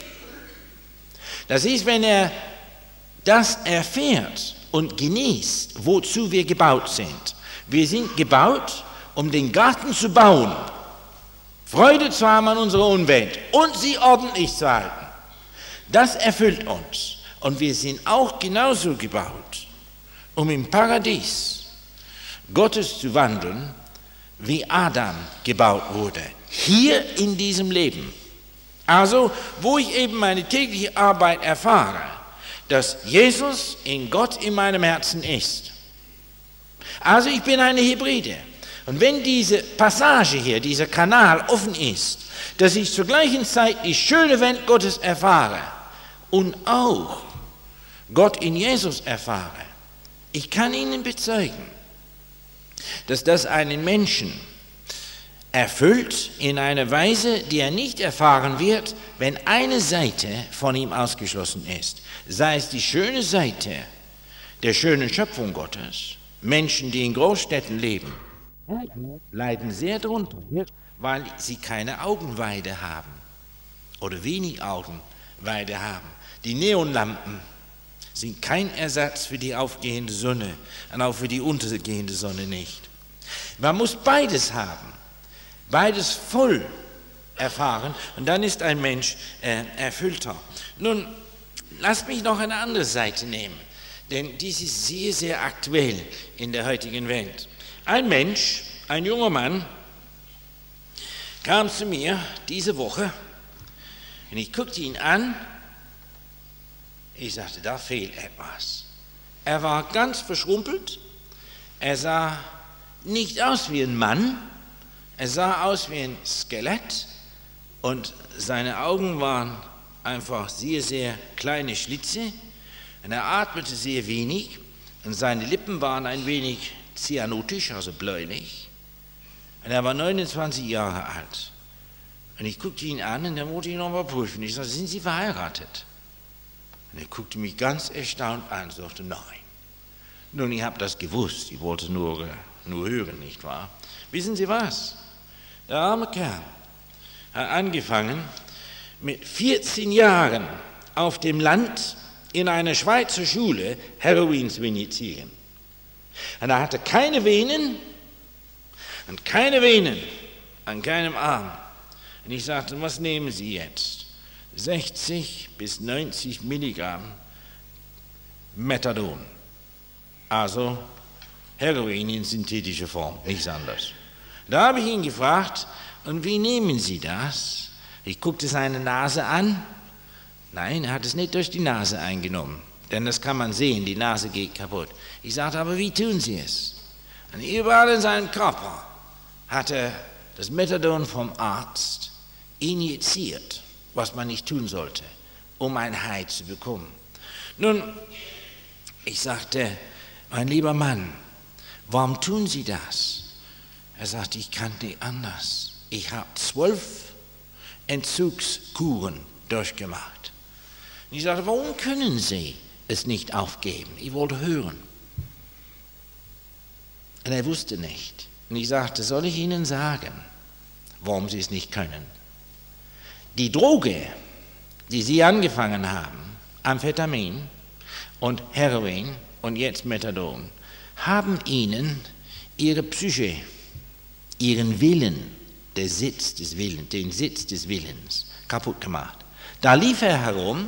das ist, wenn er das erfährt und genießt, wozu wir gebaut sind. Wir sind gebaut, um den Garten zu bauen, Freude zu haben an unserer Umwelt und sie ordentlich zu halten. Das erfüllt uns. Und wir sind auch genauso gebaut, um im Paradies Gottes zu wandeln, wie Adam gebaut wurde, hier in diesem Leben. Also, wo ich eben meine tägliche Arbeit erfahre, dass Jesus in Gott in meinem Herzen ist. Also ich bin eine Hybride. Und wenn diese Passage hier, dieser Kanal offen ist, dass ich zur gleichen Zeit die schöne Welt Gottes erfahre und auch Gott in Jesus erfahre, ich kann Ihnen bezeugen, dass das einen Menschen erfüllt in einer Weise, die er nicht erfahren wird, wenn eine Seite von ihm ausgeschlossen ist. Sei es die schöne Seite der schönen Schöpfung Gottes. Menschen, die in Großstädten leben, leiden sehr darunter, weil sie keine Augenweide haben oder wenig Augenweide haben. Die Neonlampen sind kein Ersatz für die aufgehende Sonne und auch für die untergehende Sonne nicht. Man muss beides haben, beides voll erfahren und dann ist ein Mensch erfüllter. Nun, lasst mich noch eine andere Seite nehmen, denn dies ist sehr, sehr aktuell in der heutigen Welt. Ein Mensch, ein junger Mann, kam zu mir diese Woche und ich guckte ihn an. Ich sagte, da fehlt etwas. Er war ganz verschrumpelt, er sah nicht aus wie ein Mann, er sah aus wie ein Skelett und seine Augen waren einfach sehr, sehr kleine Schlitze und er atmete sehr wenig und seine Lippen waren ein wenig cyanotisch, also bläulich. Und er war 29 Jahre alt. Und ich guckte ihn an und er wollte ihn nochmal prüfen. Ich sagte, sind Sie verheiratet? Und er guckte mich ganz erstaunt an und sagte, nein. Nun, ich habe das gewusst, ich wollte nur hören, nicht wahr? Wissen Sie was? Der arme Kerl hat angefangen, mit 14 Jahren auf dem Land in einer Schweizer Schule Heroin zu injizieren. Und er hatte keine Venen und keine Venen an keinem Arm. Und ich sagte, was nehmen Sie jetzt? 60 bis 90 Milligramm Methadon. Also Heroin in synthetischer Form, nichts anderes. Da habe ich ihn gefragt, und wie nehmen Sie das? Ich guckte seine Nase an. Nein, er hat es nicht durch die Nase eingenommen, denn das kann man sehen, die Nase geht kaputt. Ich sagte, aber wie tun Sie es? Und überall in seinem Körper hat er das Methadon vom Arzt injiziert, was man nicht tun sollte, um ein High zu bekommen. Nun, ich sagte, mein lieber Mann, warum tun Sie das? Er sagte, ich kann nicht anders. Ich habe 12 Entzugskuren durchgemacht. Und ich sagte, warum können Sie es nicht aufgeben? Ich wollte hören. Und er wusste nicht. Und ich sagte, soll ich Ihnen sagen, warum Sie es nicht können? Die Droge, die Sie angefangen haben, Amphetamin und Heroin und jetzt Methadon, haben Ihnen Ihre Psyche, Ihren Willen, den Sitz des Willens kaputt gemacht. Da lief er herum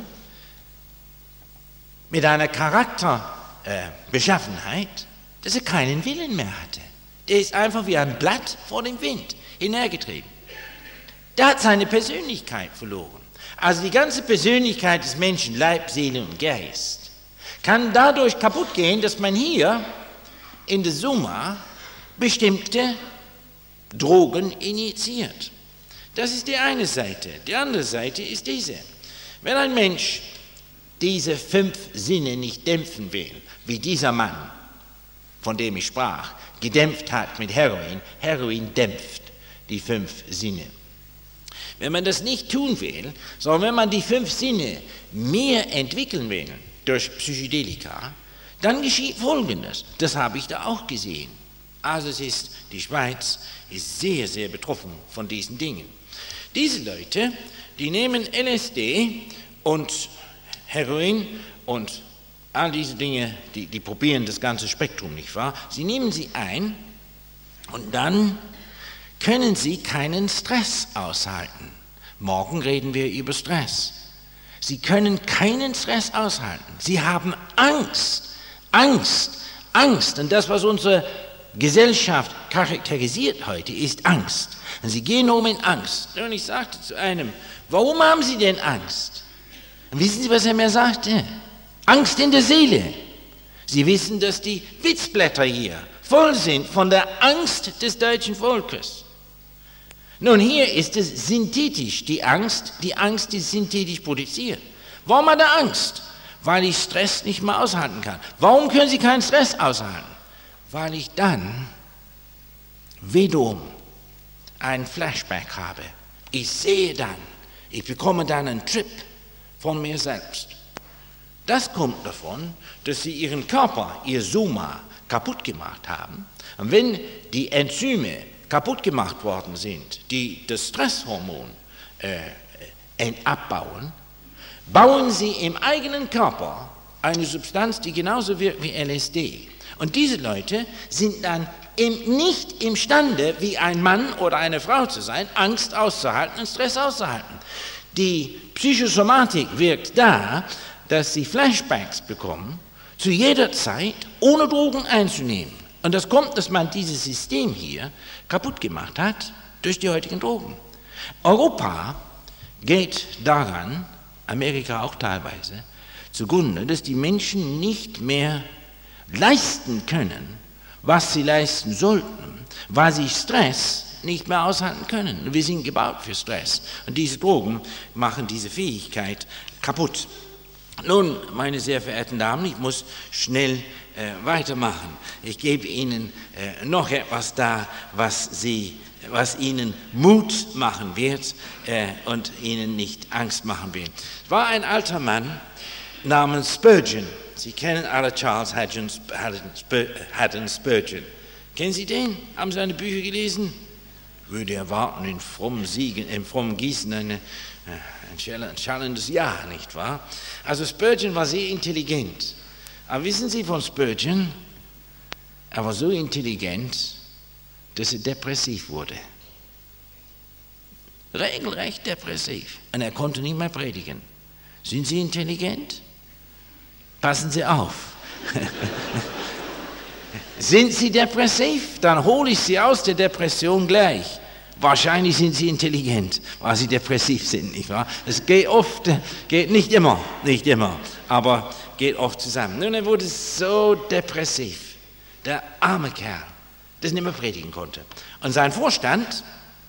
mit einer Charakterbeschaffenheit, dass er keinen Willen mehr hatte. Der ist einfach wie ein Blatt vor dem Wind hinhergetrieben. Der hat seine Persönlichkeit verloren. Also die ganze Persönlichkeit des Menschen, Leib, Seele und Geist, kann dadurch kaputt gehen, dass man hier in der Summa bestimmte Drogen injiziert. Das ist die eine Seite. Die andere Seite ist diese. Wenn ein Mensch diese 5 Sinne nicht dämpfen will, wie dieser Mann, von dem ich sprach, gedämpft hat mit Heroin. Heroin dämpft die 5 Sinne. Wenn man das nicht tun will, sondern wenn man die 5 Sinne mehr entwickeln will durch Psychedelika, dann geschieht Folgendes. Das habe ich da auch gesehen. Also die Schweiz ist sehr, sehr betroffen von diesen Dingen. Diese Leute, die nehmen LSD und Heroin und all diese Dinge, die probieren das ganze Spektrum, nicht wahr? Sie nehmen sie ein und dann können sie keinen Stress aushalten. Morgen reden wir über Stress. Sie können keinen Stress aushalten. Sie haben Angst, Angst, Angst. Und das, was unsere Gesellschaft charakterisiert heute, ist Angst. Und sie gehen in Angst. Und ich sagte zu einem, warum haben Sie denn Angst? Und wissen Sie, was er mir sagte? Angst in der Seele. Sie wissen, dass die Witzblätter hier voll sind von der Angst des deutschen Volkes. Nun, hier ist es synthetisch, die Angst ist synthetisch produziert. Warum hat er Angst? Weil ich Stress nicht mehr aushalten kann. Warum können Sie keinen Stress aushalten? Weil ich dann wiederum einen Flashback habe. Ich sehe dann, ich bekomme dann einen Trip von mir selbst. Das kommt davon, dass Sie Ihren Körper, Ihr Soma, kaputt gemacht haben. Und wenn die Enzyme kaputt gemacht worden sind, die das Stresshormon abbauen, bauen Sie im eigenen Körper eine Substanz, die genauso wirkt wie LSD. Und diese Leute sind dann nicht imstande, wie ein Mann oder eine Frau zu sein, Angst auszuhalten und Stress auszuhalten. Die Psychosomatik wirkt da, dass sie Flashbacks bekommen, zu jeder Zeit, ohne Drogen einzunehmen. Und das kommt, dass man dieses System hier kaputt gemacht hat durch die heutigen Drogen. Europa geht daran, Amerika auch teilweise, zugrunde, dass die Menschen nicht mehr leisten können, was sie leisten sollten, weil sie Stress nicht mehr aushalten können. Wir sind gebaut für Stress. Und diese Drogen machen diese Fähigkeit kaputt. Nun, meine sehr verehrten Damen, ich muss schnell weitermachen. Ich gebe Ihnen noch etwas da, was Ihnen Mut machen wird und Ihnen nicht Angst machen wird. Es war ein alter Mann namens Spurgeon. Sie kennen alle Charles Haddon Spurgeon. Kennen Sie den? Haben Sie seine Bücher gelesen? Ich würde erwarten, in frommen Gießen ein schallendes Ja, nicht wahr? Also Spurgeon war sehr intelligent. Aber wissen Sie von Spurgeon? Er war so intelligent, dass er depressiv wurde. Regelrecht depressiv. Und er konnte nicht mehr predigen. Sind Sie intelligent? Passen Sie auf. Sind Sie depressiv? Dann hole ich Sie aus der Depression gleich. Wahrscheinlich sind Sie intelligent, weil Sie depressiv sind, nicht wahr? Es geht nicht immer, aber geht oft zusammen. Nun, er wurde so depressiv, der arme Kerl, dass er nicht mehr predigen konnte. Und sein Vorstand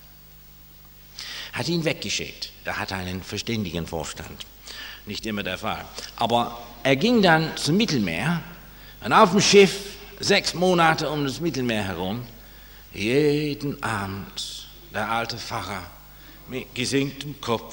hat ihn weggeschickt. Er hatte einen verständigen Vorstand, nicht immer der Fall. Aber er ging dann zum Mittelmeer und auf dem Schiff 6 Monate um das Mittelmeer herum, jeden Abend der alte Pfarrer mit gesenktem Kopf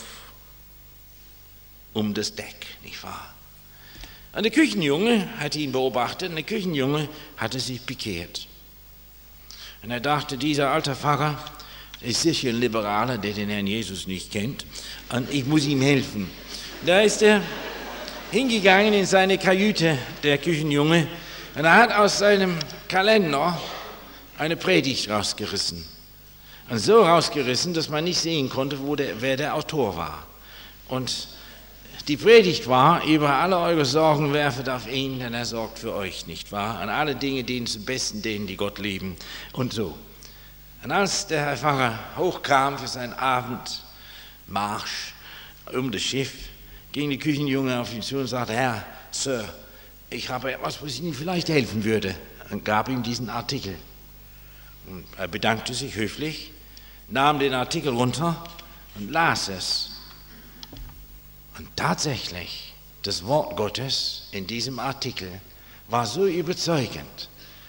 um das Deck, nicht wahr? Und der Küchenjunge hatte ihn beobachtet und der Küchenjunge hatte sich bekehrt. Und er dachte, dieser alte Pfarrer ist sicher ein Liberaler, der den Herrn Jesus nicht kennt und ich muss ihm helfen. Da ist er hingegangen in seine Kajüte, der Küchenjunge, und er hat aus seinem Kalender eine Predigt rausgerissen. Und so rausgerissen, dass man nicht sehen konnte, wer der Autor war. Und die Predigt war, über alle eure Sorgen werfet auf ihn, denn er sorgt für euch, nicht wahr? An alle Dinge dienen zum Besten denen, die Gott lieben und so. Und als der Herr Pfarrer hochkam für seinen Abendmarsch um das Schiff, ging der Küchenjunge auf ihn zu und sagte, Herr, Sir, ich habe etwas, was Ihnen vielleicht helfen würde, und gab ihm diesen Artikel. Und er bedankte sich höflich, nahm den Artikel runter und las es. Und tatsächlich, das Wort Gottes in diesem Artikel war so überzeugend,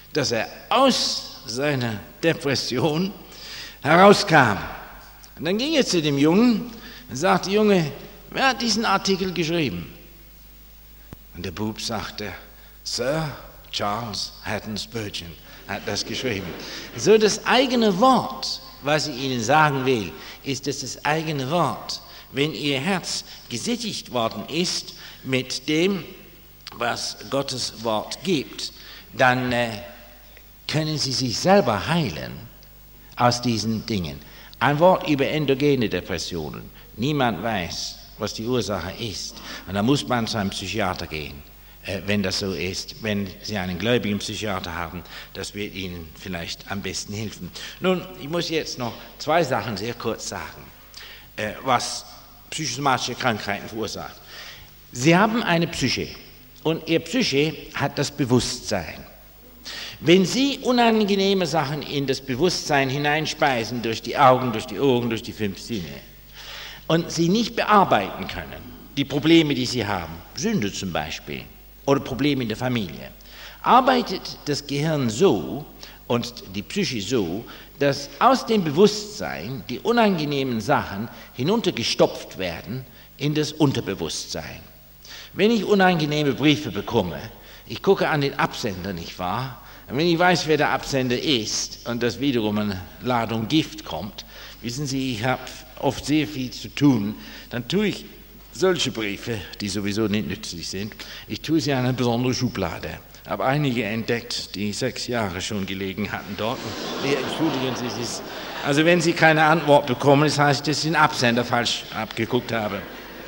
dass er aus seiner Depression herauskam. Und dann ging er zu dem Jungen und sagte, Junge, wer hat diesen Artikel geschrieben? Und der Bub sagte, Sir Charles Haddon Spurgeon hat das geschrieben. So das eigene Wort, was ich Ihnen sagen will, ist, dass das eigene Wort, wenn Ihr Herz gesättigt worden ist mit dem, was Gottes Wort gibt, dann können Sie sich selber heilen aus diesen Dingen. Ein Wort über endogene Depressionen. Niemand weiß, was die Ursache ist. Und da muss man zu einem Psychiater gehen, wenn das so ist. Wenn Sie einen gläubigen Psychiater haben, das wird Ihnen vielleicht am besten helfen. Nun, ich muss jetzt noch 2 Sachen sehr kurz sagen, was psychosomatische Krankheiten verursacht. Sie haben eine Psyche und Ihr Psyche hat das Bewusstsein. Wenn Sie unangenehme Sachen in das Bewusstsein hineinspeisen, durch die Augen, durch die Ohren, durch die 5 Sinne, und Sie nicht bearbeiten können, die Probleme, die Sie haben, Sünde zum Beispiel, oder Probleme in der Familie, arbeitet das Gehirn so und die Psyche so, dass aus dem Bewusstsein die unangenehmen Sachen hinuntergestopft werden in das Unterbewusstsein. Wenn ich unangenehme Briefe bekomme, ich gucke an den Absender, nicht wahr? Und wenn ich weiß, wer der Absender ist und dass wiederum eine Ladung Gift kommt, wissen Sie, ich habe oft sehr viel zu tun, dann tue ich solche Briefe, die sowieso nicht nützlich sind, ich tue sie in eine besondere Schublade. Ich habe einige entdeckt, die 6 Jahre schon gelegen hatten dort. Entschuldigen Sie, also wenn Sie keine Antwort bekommen, das heißt, dass ich den Absender falsch abgeguckt habe.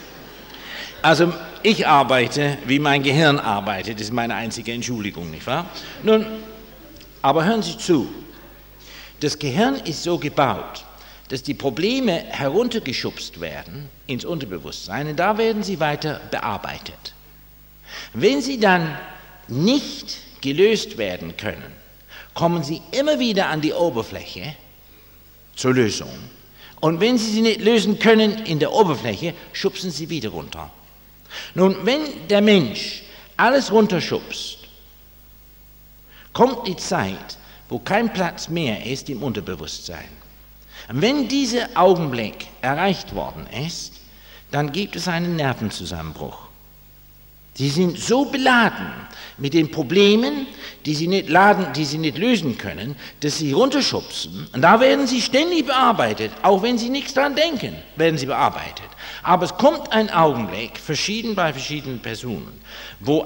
Also ich arbeite, wie mein Gehirn arbeitet, das ist meine einzige Entschuldigung, nicht wahr? Nun, aber hören Sie zu, das Gehirn ist so gebaut, dass die Probleme heruntergeschubst werden ins Unterbewusstsein und da werden sie weiter bearbeitet. Wenn sie dann nicht gelöst werden können, kommen sie immer wieder an die Oberfläche zur Lösung. Und wenn sie nicht lösen können in der Oberfläche, schubsen sie wieder runter. Nun, wenn der Mensch alles runterschubst, kommt die Zeit, wo kein Platz mehr ist im Unterbewusstsein. Und wenn dieser Augenblick erreicht worden ist, dann gibt es einen Nervenzusammenbruch. Sie sind so beladen mit den Problemen, die sie nicht lösen können, dass sie runterschubsen. Und da werden sie ständig bearbeitet, auch wenn sie nichts daran denken, werden sie bearbeitet. Aber es kommt ein Augenblick, bei verschiedenen Personen, wo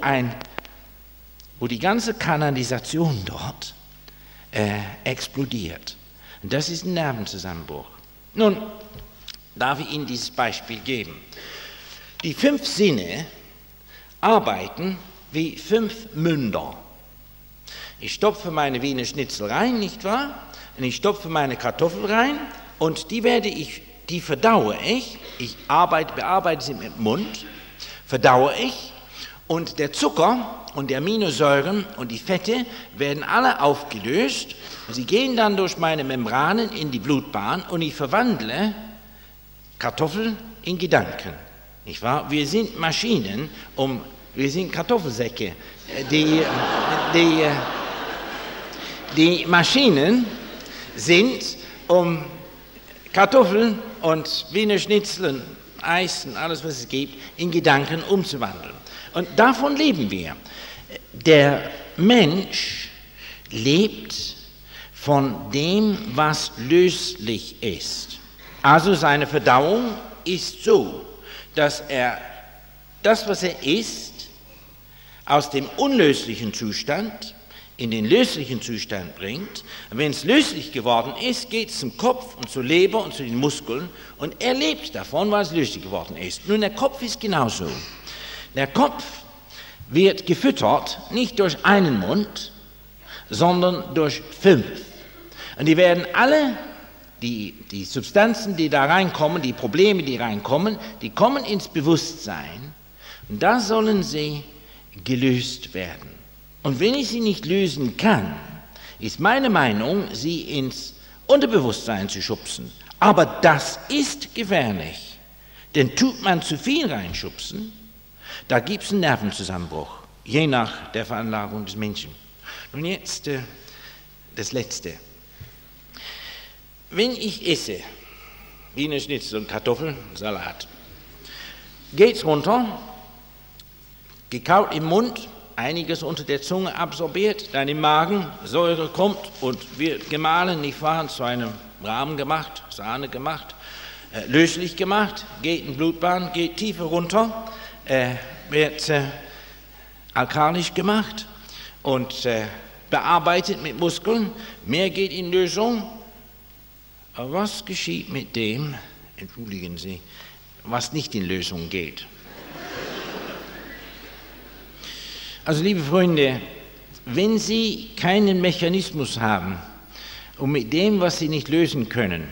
die ganze Kanalisation dort explodiert. Und das ist ein Nervenzusammenbruch. Nun, darf ich Ihnen dieses Beispiel geben. Die 5 Sinne arbeiten wie 5 Münder. Ich stopfe meine Wiener Schnitzel rein, nicht wahr? Und ich stopfe meine Kartoffel rein und die verdaue ich. Ich bearbeite sie mit dem Mund, verdaue ich und der Zucker und die Aminosäuren und die Fette werden alle aufgelöst. Sie gehen dann durch meine Membranen in die Blutbahn und ich verwandle Kartoffeln in Gedanken. Nicht wahr? Wir sind Maschinen, wir sind Kartoffelsäcke. Die Maschinen sind, um Kartoffeln und Wiener Schnitzel, Eis und alles, was es gibt, in Gedanken umzuwandeln. Und davon leben wir. Der Mensch lebt von dem, was löslich ist. Also seine Verdauung ist so, dass er das, was er isst, aus dem unlöslichen Zustand in den löslichen Zustand bringt. Und wenn es löslich geworden ist, geht es zum Kopf und zur Leber und zu den Muskeln und er lebt davon, weil es löslich geworden ist. Nun, der Kopf ist genauso. Der Kopf wird gefüttert, nicht durch einen Mund, sondern durch 5. Und die werden alle, die Substanzen, die da reinkommen, die Probleme, die reinkommen, die kommen ins Bewusstsein und da sollen sie gelöst werden. Und wenn ich sie nicht lösen kann, ist meine Meinung, sie ins Unterbewusstsein zu schubsen. Aber das ist gefährlich, denn tut man zu viel reinschubsen, da gibt es einen Nervenzusammenbruch, je nach der Veranlagung des Menschen. Und jetzt das Letzte. Wenn ich esse, Wiener Schnitzel und Kartoffelsalat, geht's runter, gekaut im Mund, einiges unter der Zunge absorbiert, dann im Magen, Säure kommt und wird gemahlen, nicht wahr, zu einem Rahmen gemacht, Sahne gemacht, löslich gemacht, geht in Blutbahn, geht tiefer runter, wird alkalisch gemacht und bearbeitet mit Muskeln, mehr geht in Lösung. Aber was geschieht mit dem, entschuldigen Sie, was nicht in Lösung geht? Also liebe Freunde, wenn Sie keinen Mechanismus haben, um mit dem, was Sie nicht lösen können,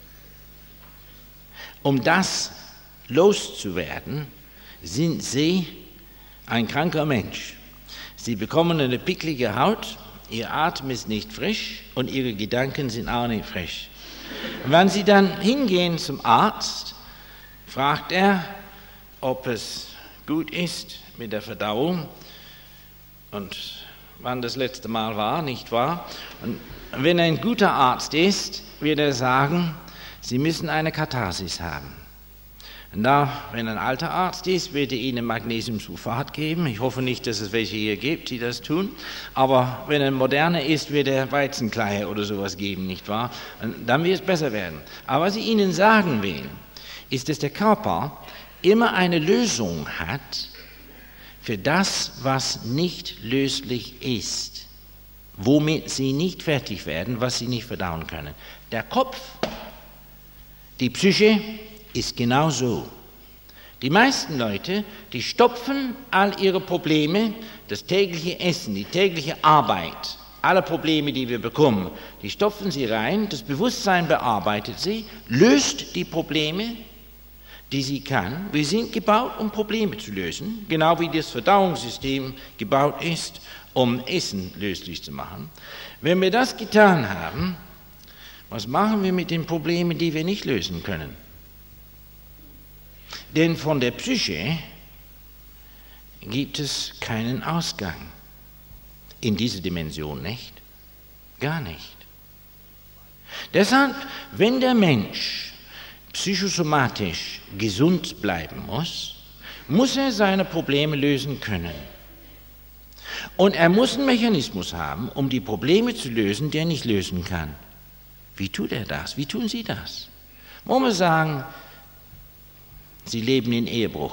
um das loszuwerden, sind Sie ein kranker Mensch. Sie bekommen eine picklige Haut, Ihr Atem ist nicht frisch und Ihre Gedanken sind auch nicht frisch. Und wenn Sie dann hingehen zum Arzt, fragt er, ob es gut ist mit der Verdauung und wann das letzte Mal war, nicht wahr? Und wenn er ein guter Arzt ist, wird er sagen, Sie müssen eine Katharsis haben. Und da, wenn ein alter Arzt ist, wird er Ihnen Magnesiumsulfat geben. Ich hoffe nicht, dass es welche hier gibt, die das tun. Aber wenn er ein moderner ist, wird er Weizenkleie oder sowas geben, nicht wahr? Und dann wird es besser werden. Aber was ich Ihnen sagen will, ist, dass der Körper immer eine Lösung hat für das, was nicht löslich ist, womit Sie nicht fertig werden, was Sie nicht verdauen können. Der Kopf, die Psyche, ist genau so. Die meisten Leute, die stopfen all ihre Probleme, das tägliche Essen, die tägliche Arbeit, alle Probleme, die wir bekommen, die stopfen sie rein, das Bewusstsein bearbeitet sie, löst die Probleme, die sie kann. Wir sind gebaut, um Probleme zu lösen, genau wie das Verdauungssystem gebaut ist, um Essen löslich zu machen. Wenn wir das getan haben, was machen wir mit den Problemen, die wir nicht lösen können? Denn von der Psyche gibt es keinen Ausgang. In dieser Dimension nicht. Gar nicht. Deshalb, wenn der Mensch psychosomatisch gesund bleiben muss, muss er seine Probleme lösen können. Und er muss einen Mechanismus haben, um die Probleme zu lösen, die er nicht lösen kann. Wie tut er das? Wie tun Sie das? Wollen wir sagen, Sie leben in Ehebruch.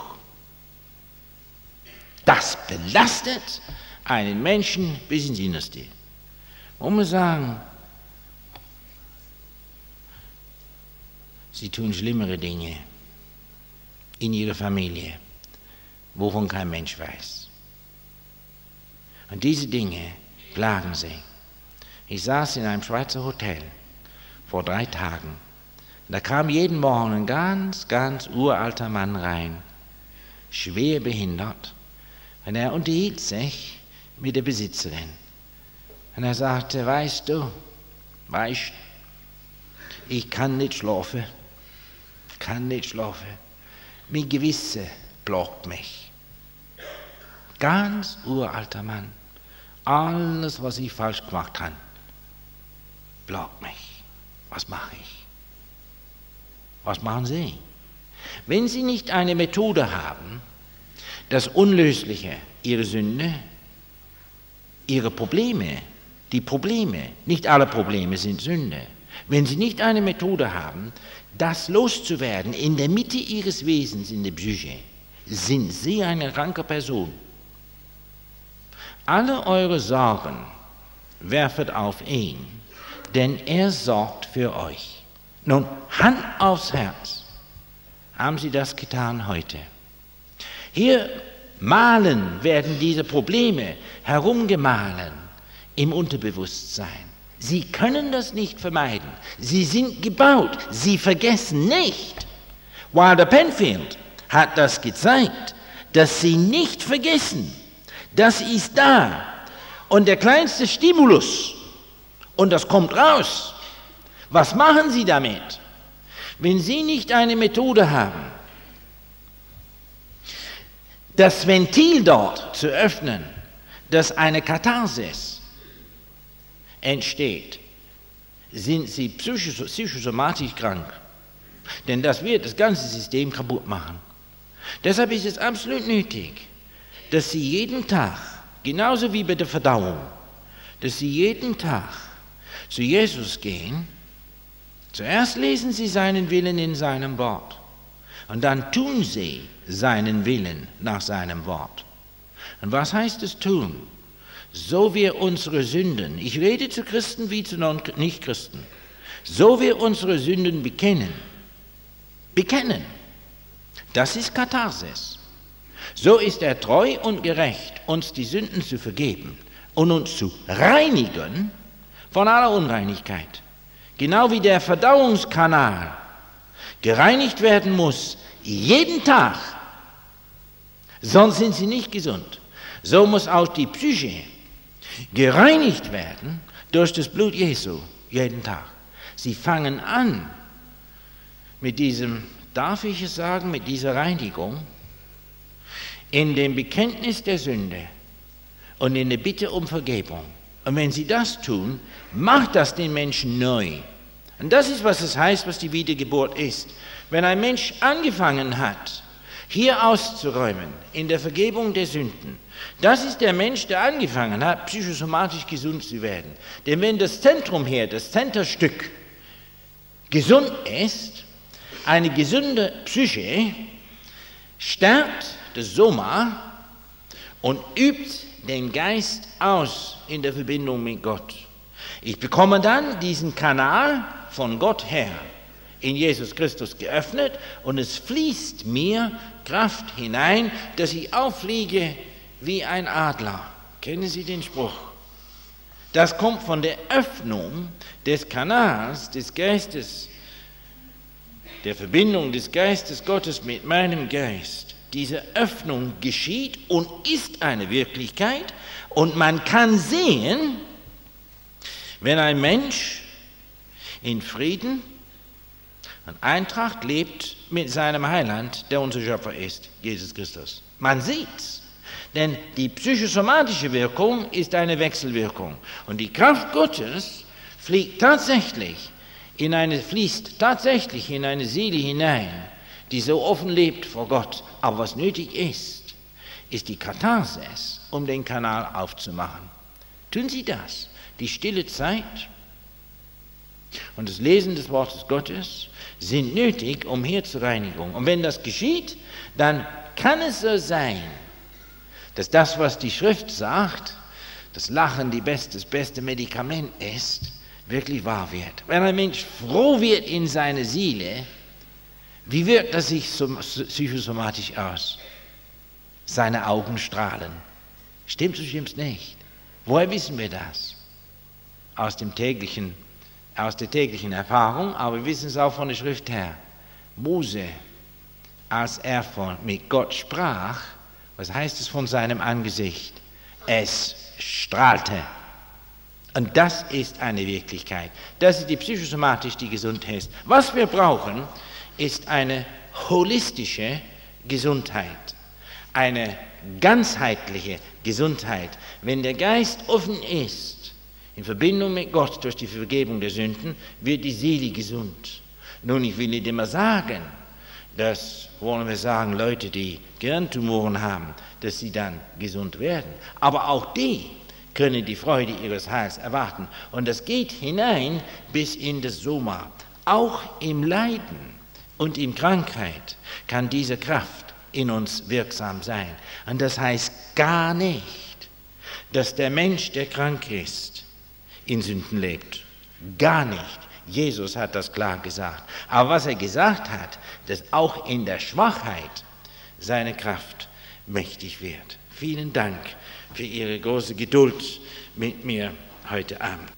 Das belastet einen Menschen bis ins Innerste. Wollen wir sagen, Sie tun schlimmere Dinge in Ihrer Familie, wovon kein Mensch weiß. Und diese Dinge plagen Sie. Ich saß in einem Schweizer Hotel vor 3 Tagen. Da kam jeden Morgen ein ganz uralter Mann rein, schwer behindert, und er unterhielt sich mit der Besitzerin. Und er sagte, weißt du, ich kann nicht schlafen, mein Gewissen plagt mich. Ganz uralter Mann, alles, was ich falsch gemacht habe, plagt mich. Was mache ich? Was machen Sie? Wenn Sie nicht eine Methode haben, das Unlösliche, Ihre Sünde, Ihre Probleme, die Probleme, nicht alle Probleme sind Sünde. Wenn Sie nicht eine Methode haben, das loszuwerden in der Mitte Ihres Wesens, in der Psyche, sind Sie eine kranke Person. Alle eure Sorgen werfet auf ihn, denn er sorgt für euch. Nun, Hand aufs Herz, haben Sie das getan heute? Hier werden diese Probleme herumgemahlen im Unterbewusstsein. Sie können das nicht vermeiden. Sie sind gebaut. Sie vergessen nicht. Wilder Penfield hat das gezeigt, dass Sie nicht vergessen. Das ist da. Und der kleinste Stimulus, und das kommt raus. Was machen Sie damit? Wenn Sie nicht eine Methode haben, das Ventil dort zu öffnen, das eine Katharsis entsteht, sind Sie psychosomatisch krank. Denn das wird das ganze System kaputt machen. Deshalb ist es absolut nötig, dass Sie jeden Tag, genauso wie bei der Verdauung, dass Sie jeden Tag zu Jesus gehen. Zuerst lesen Sie seinen Willen in seinem Wort und dann tun Sie seinen Willen nach seinem Wort. Und was heißt es tun? So wir unsere Sünden, ich rede zu Christen wie zu Nichtchristen, so wir unsere Sünden bekennen, das ist Katharsis. So ist er treu und gerecht, uns die Sünden zu vergeben und uns zu reinigen von aller Unreinigkeit. Genau wie der Verdauungskanal gereinigt werden muss, jeden Tag, sonst sind sie nicht gesund. So muss auch die Psyche gereinigt werden durch das Blut Jesu jeden Tag. Sie fangen an mit diesem, darf ich es sagen, mit dieser Reinigung in dem Bekenntnis der Sünde und in der Bitte um Vergebung. Und wenn sie das tun, macht das den Menschen neu. Und das ist, was es heißt, was die Wiedergeburt ist. Wenn ein Mensch angefangen hat, hier auszuräumen, in der Vergebung der Sünden, das ist der Mensch, der angefangen hat, psychosomatisch gesund zu werden. Denn wenn das Zentrum hier, das Centerstück, gesund ist, eine gesunde Psyche stärkt das Soma und übt den Geist aus in der Verbindung mit Gott. Ich bekomme dann diesen Kanal von Gott her in Jesus Christus geöffnet und es fließt mir Kraft hinein, dass ich auffliege wie ein Adler. Kennen Sie den Spruch? Das kommt von der Öffnung des Kanals des Geistes, der Verbindung des Geistes Gottes mit meinem Geist. Diese Öffnung geschieht und ist eine Wirklichkeit und man kann sehen, wenn ein Mensch in Frieden und Eintracht lebt mit seinem Heiland, der unser Schöpfer ist, Jesus Christus. Man sieht's, denn die psychosomatische Wirkung ist eine Wechselwirkung und die Kraft Gottes fließt tatsächlich in eine Seele hinein, die so offen lebt vor Gott. Aber was nötig ist, ist die Katharsis, um den Kanal aufzumachen. Tun Sie das. Die stille Zeit und das Lesen des Wortes Gottes sind nötig, um hier zur Reinigung. Und wenn das geschieht, dann kann es so sein, dass das, was die Schrift sagt, das Lachen das beste Medikament ist, wirklich wahr wird. Wenn ein Mensch froh wird in seiner Seele, wie wirkt das sich psychosomatisch aus? Seine Augen strahlen. Stimmt's oder stimmt's nicht? Woher wissen wir das? Aus der täglichen Erfahrung, aber wir wissen es auch von der Schrift her. Mose, als er mit Gott sprach, was heißt es von seinem Angesicht? Es strahlte. Und das ist eine Wirklichkeit. Das ist die psychosomatische, die gesund ist. Was wir brauchen, ist eine holistische Gesundheit, eine ganzheitliche Gesundheit. Wenn der Geist offen ist, in Verbindung mit Gott durch die Vergebung der Sünden, wird die Seele gesund. Nun, ich will nicht immer sagen, dass, wollen wir sagen, Leute, die Gehirntumoren haben, dass sie dann gesund werden. Aber auch die können die Freude ihres Heils erwarten. Und das geht hinein bis in das Soma. Auch im Leiden und in Krankheit kann diese Kraft in uns wirksam sein. Und das heißt gar nicht, dass der Mensch, der krank ist, in Sünden lebt. Gar nicht. Jesus hat das klar gesagt. Aber was er gesagt hat, dass auch in der Schwachheit seine Kraft mächtig wird. Vielen Dank für Ihre große Geduld mit mir heute Abend.